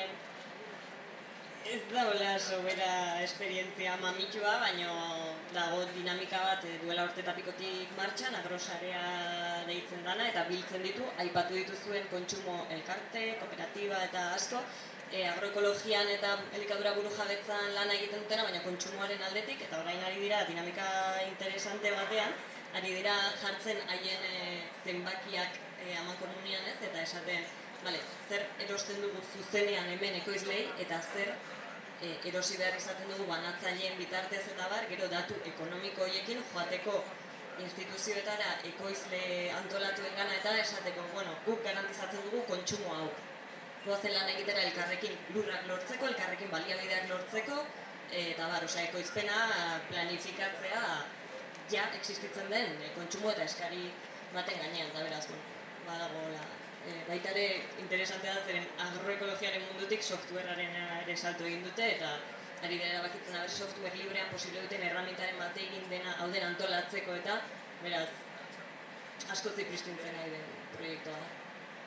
ez dagoela sobera esperientzia mamitua, baina dago dinamika bat duela urtetapikotik martxan, agrosarea deitzen dana, eta biltzen ditu, aipatu dituzuen kontsumo elkarte, kooperatiba eta asko, agroekologian eta elikadura burujabetzan lana egiten dutena, baina kontsumoaren aldetik, eta orain ari dira dinamika interesante batean, ari dira jartzen haien zenbakiak amankomunian ez, eta esaten, zer erosten dugu zuzenean hemen ekoizlei, eta zer erosi behar izaten dugu banatzaileen bitartez eta gero datu ekonomiko horiekin joateko instituzioetara ekoizle antolatuen gana eta esateko, guk garantizatzen dugu kontsumo hau. Goazen lan egitera elkarrekin lurrak lortzeko, elkarrekin baliabideak lortzeko, eta ekoizpena planifikatzea ja existitzen den kontsumo eta eskari baten gainean, eta beraz, badagoela. Baita ere interesantea da zeren agroekologiaren mundutik softwarearen ere salto egin dute, eta ari dira bakitzen software librean posible duten erramintaren bate egin dena hau den antolatzeko, eta beraz, asko zipristintzen nahi den proiektua da.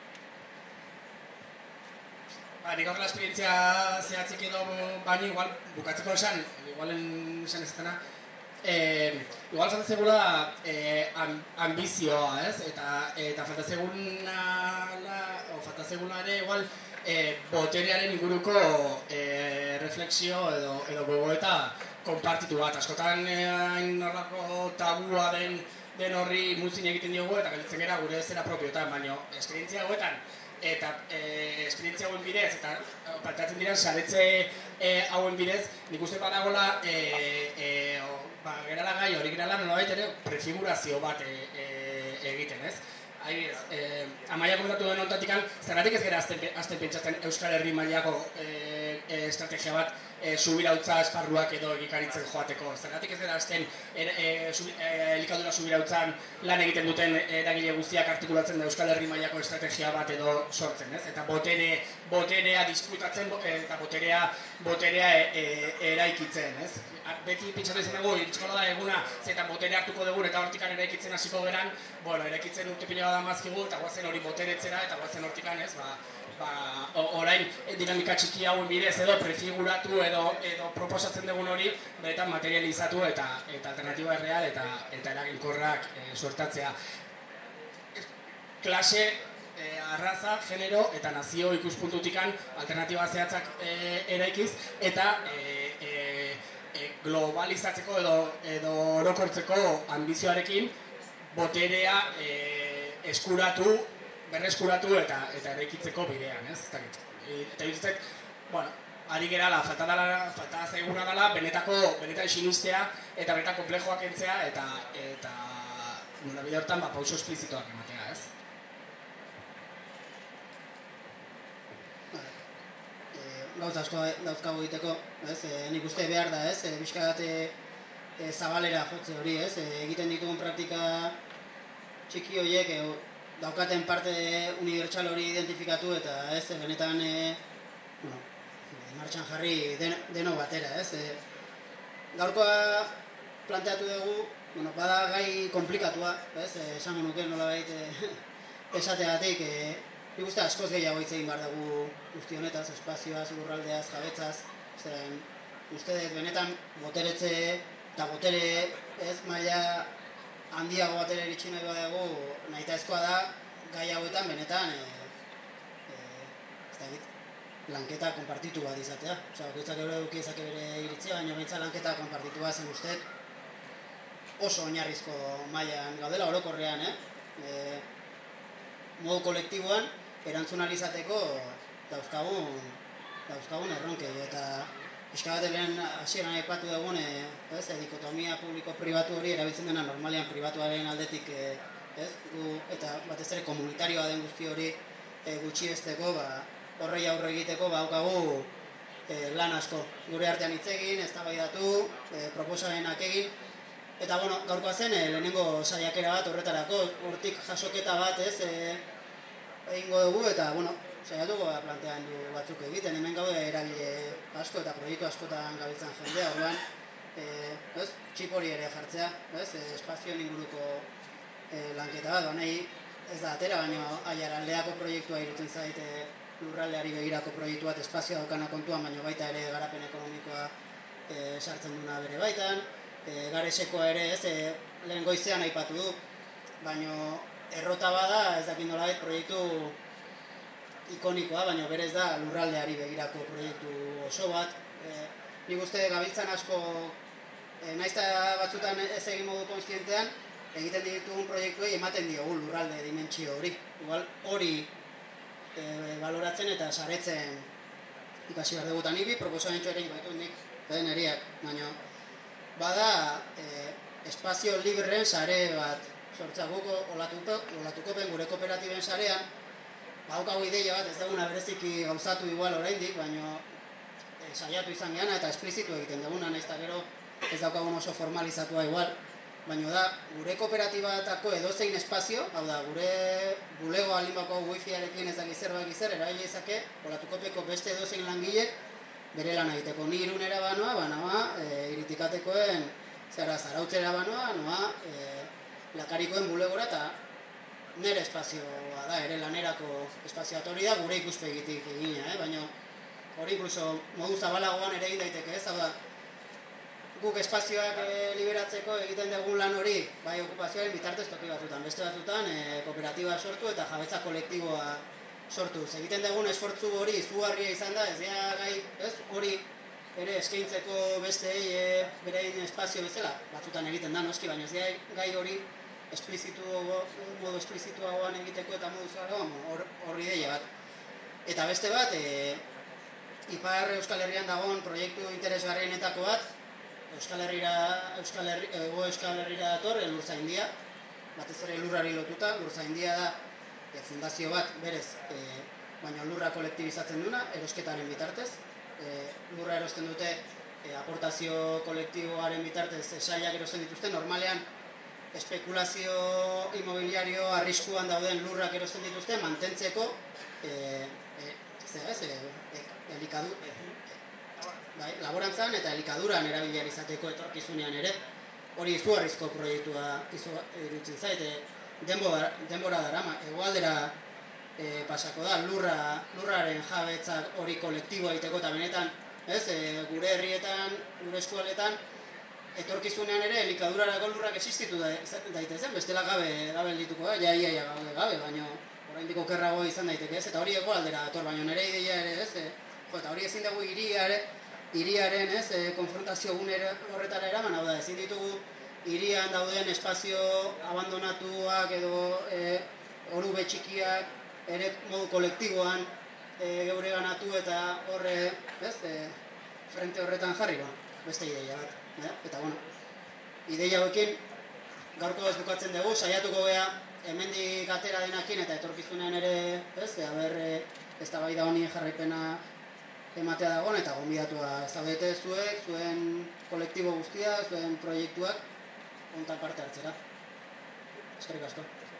Nik horrela esperientzia zehatzik edo baina igual bukatzeko esan ezatena, igual falta zegula ambizioa, ez? Eta falta zegula ere igual boterearen inguruko refleksio edo gogoeta konpartitu bat. Askotan norlako tabua den horri muzin egiten diogu eta gelditzen gara gure zera propioetan, baina esperientzia hauetan eta esperientzia hauen bidez eta planteatzen diren saretze hauen bidez, nik uste badagoela gerala gai hori gerala nolabait ere prefigurazio bat egiten, ez? Amaia komentatu den ontatikan, zergatik ez gara azten pentsatzen Euskal Herri mailako estrategia bat subirautza esparruak edo egikaritzen joateko. Zergatik ez gara azten elikadura subirautzan lan egiten duten eragile guztiak artikulatzen da Euskal Herri mailako estrategia bat edo sortzen, ez? Eta boterea disputatzen eta boterea eraikitzen, ez? Beti pentsatu izan dugu, iritsiko da eguna, zetan boterea hartuko dugun eta hortikan eraikitzen hasiko geran, eraikitzen urte pila bat amazkigu eta guazen hori boteretzera eta guazen hortikan, ez? Orain dinamika txiki hauen bidez edo prefiguratu edo proposatzen dugun hori beretan materializatu eta alternatiba erreal eta eraginkorrak sortatzea. Klase, arraza, genero eta nazio ikuspuntutikan alternatiba zehatzak eraikiz eta globalizatzeko edo orokortzeko ambizioarekin boterea berreskuratu eta eraikitzeko bidean, ez? Eta dituzet, ari gerala, falta zaiguna dela, benetan sinistea eta benetan komplejoak entzea eta nuna bide hortan pauso esplizituak ematea, ez? Gauza asko dauzkago egiteko, nik uste behar da, bizkat zabalera jotze hori, egiten ditugun praktika txiki horiek daukaten parte unibertsal hori identifikatu eta benetan martxan jarri deno batera, Gaurkoa planteatu dugu, bada gai komplikatua, esango nuke nolabait esateagatik, nik uste askoz gehiago hitz egin behar dugu guzti honetaz, espazioaz, lurraldeaz, jabetzaz, uste dut benetan boteretze eta botere maila handiago batera iritsi nahi badago, nahitaezkoa da gai hauetan benetan lanketa konpartitu bat izatea. Bakoitzak eduki dezake bere iritzia, baina behintzat lanketa konpartitu bat zen uste oso oinarrizko mailan gaudela orokorrean, modu kolektiboan erantzunalizateko dauzkagun erronkei eta pixka bat lehen hasieran aipatu dugun dikotomia publiko-pribatu hori erabiltzen dena normalean pribatuaren aldetik eta batez ere komunitarioa den guzti hori gutxiesteko horrei aurre egiteko daukagu lan asko. Gure artean hitz egin, eztabaidatu, proposamenak egin eta gaurkoa zen lehenengo saiakera bat horretarako, hortik jasoketa bat egingo dugu eta saiatuko plantean du batzuk egiten, hemen gaude eragile asko eta proiektu askotan gabiltzan jendea, orduan txip hori ere jartzea, espazioen inguruko lanketa bat, nahi ez da atera, baina Aiaraldeako proiektua irutzen zait lurraldeari begirako proiektu bat espazioa daukana kontuan, baina baita ere garapen ekonomikoa sartzen duna bere baitan, Garesekoa ere lehen goizean aipatu du, baina errota bada ez dakit nolabait proiektu ikonikoa, baina berez da lurraldeari begirako proiektu oso bat. Nik uste gabiltzan asko, nahiz eta batzutan ez egin modu konstientean, egiten ditugun proiektuei ematen diogu lurralde dimentsio hori. Igual hori baloratzen eta saretzen ikasi behar dugu. Nik bi proposamentxo ere baitu nik neriak, baina bada espazio libreen sare bat sortzaguko olatuko ben gure kooperatiben sarean, badaukagu ideia bat, ez duguna bereziki gauzatu igual oraindik, baina saiatu izan geana eta esplizitu egiten duguna, nahiz eta gero ez daukagun oso formalizatua igual, baina da, gure kooperatibatako edozein espazio, hau da, gure bulego alinbako wifiarekin ez dakiz zer, erabili ezake, olatukopeko beste edozein langilek bere lan egiteko. Ni Irunera banoa, Iritikatekoen Zarautzera banoa, Lakarikoen bulegora eta nire espazioa da, ere lanerako espazioa hori da, gure ikuspegitik egina, baina hori inkluso modu zabalagoan ere egin daiteke, hau da, guk espazioak liberatzeko egiten dugun lan hori, bai okupazioaren bitartez toki batzutan, beste batzutan kooperatiba sortu eta jabetza kolektiboa sortu. Egiten dugun esfortzu hori izugarria izan da, ez dira gai, hori ere eskaintzeko besteei berein espazio bezala, batzutan egiten da noski, baina ez dira gai hori modu esplizituagoan egiteko eta modu zaragoan horri ideia bat. Eta beste bat, Ipar Euskal Herrian dagoen proiektu interesgarrienetako bat, Euskal Herrira dator, Elurzaindia, batez ere lurrari lotuta, Lurzaindia da fundazio bat berez, baina lurra kolektibizatzen duna, erosketaren bitartez. Lurra erosten dute aportazio kolektiboaren bitartez sailak erosten dituzte, normalean espekulazio immobiliario arriskuan dauden lurrak erosten dituzte mantentzeko laborantzan eta elikaduran erabiliar izateko etorkizunean ere. Hori izugarrizko proiektua iruditzen zait, denbora darama, hegoaldera pasako da, lurraren jabetzak hori kolektiboa egiteko eta benetan, gure herrietan, gure eskualetan, etorkizunean ere elikadurarako lurrak existitu daitezen, bestela gabe dituko da, iaia gabe, baina oraindik okerrago izan daiteke, eta hori hegoaldera dator, baina nire ideia ere, eta hori ezin dugu hiriaren konfrontazio gune horretara eraman, hau da, ezin ditugu hirian dauden espazio abandonatuak edo orube txikiak ere modu kolektiboan geure ganatu eta horre, frente horretan jarri, beste ideia bat. Eta, ideia hauekin gaurko ez bukatzen dugu, saiatuko geha hemendik atera denakin eta etorkizunean ere, eztabaida honi jarraipena ematea dagoen eta gonbidatua zaudete zuek, zuen kolektibo guztia, zuen proiektuak, hontan parte hartzera. Eskerrik asko.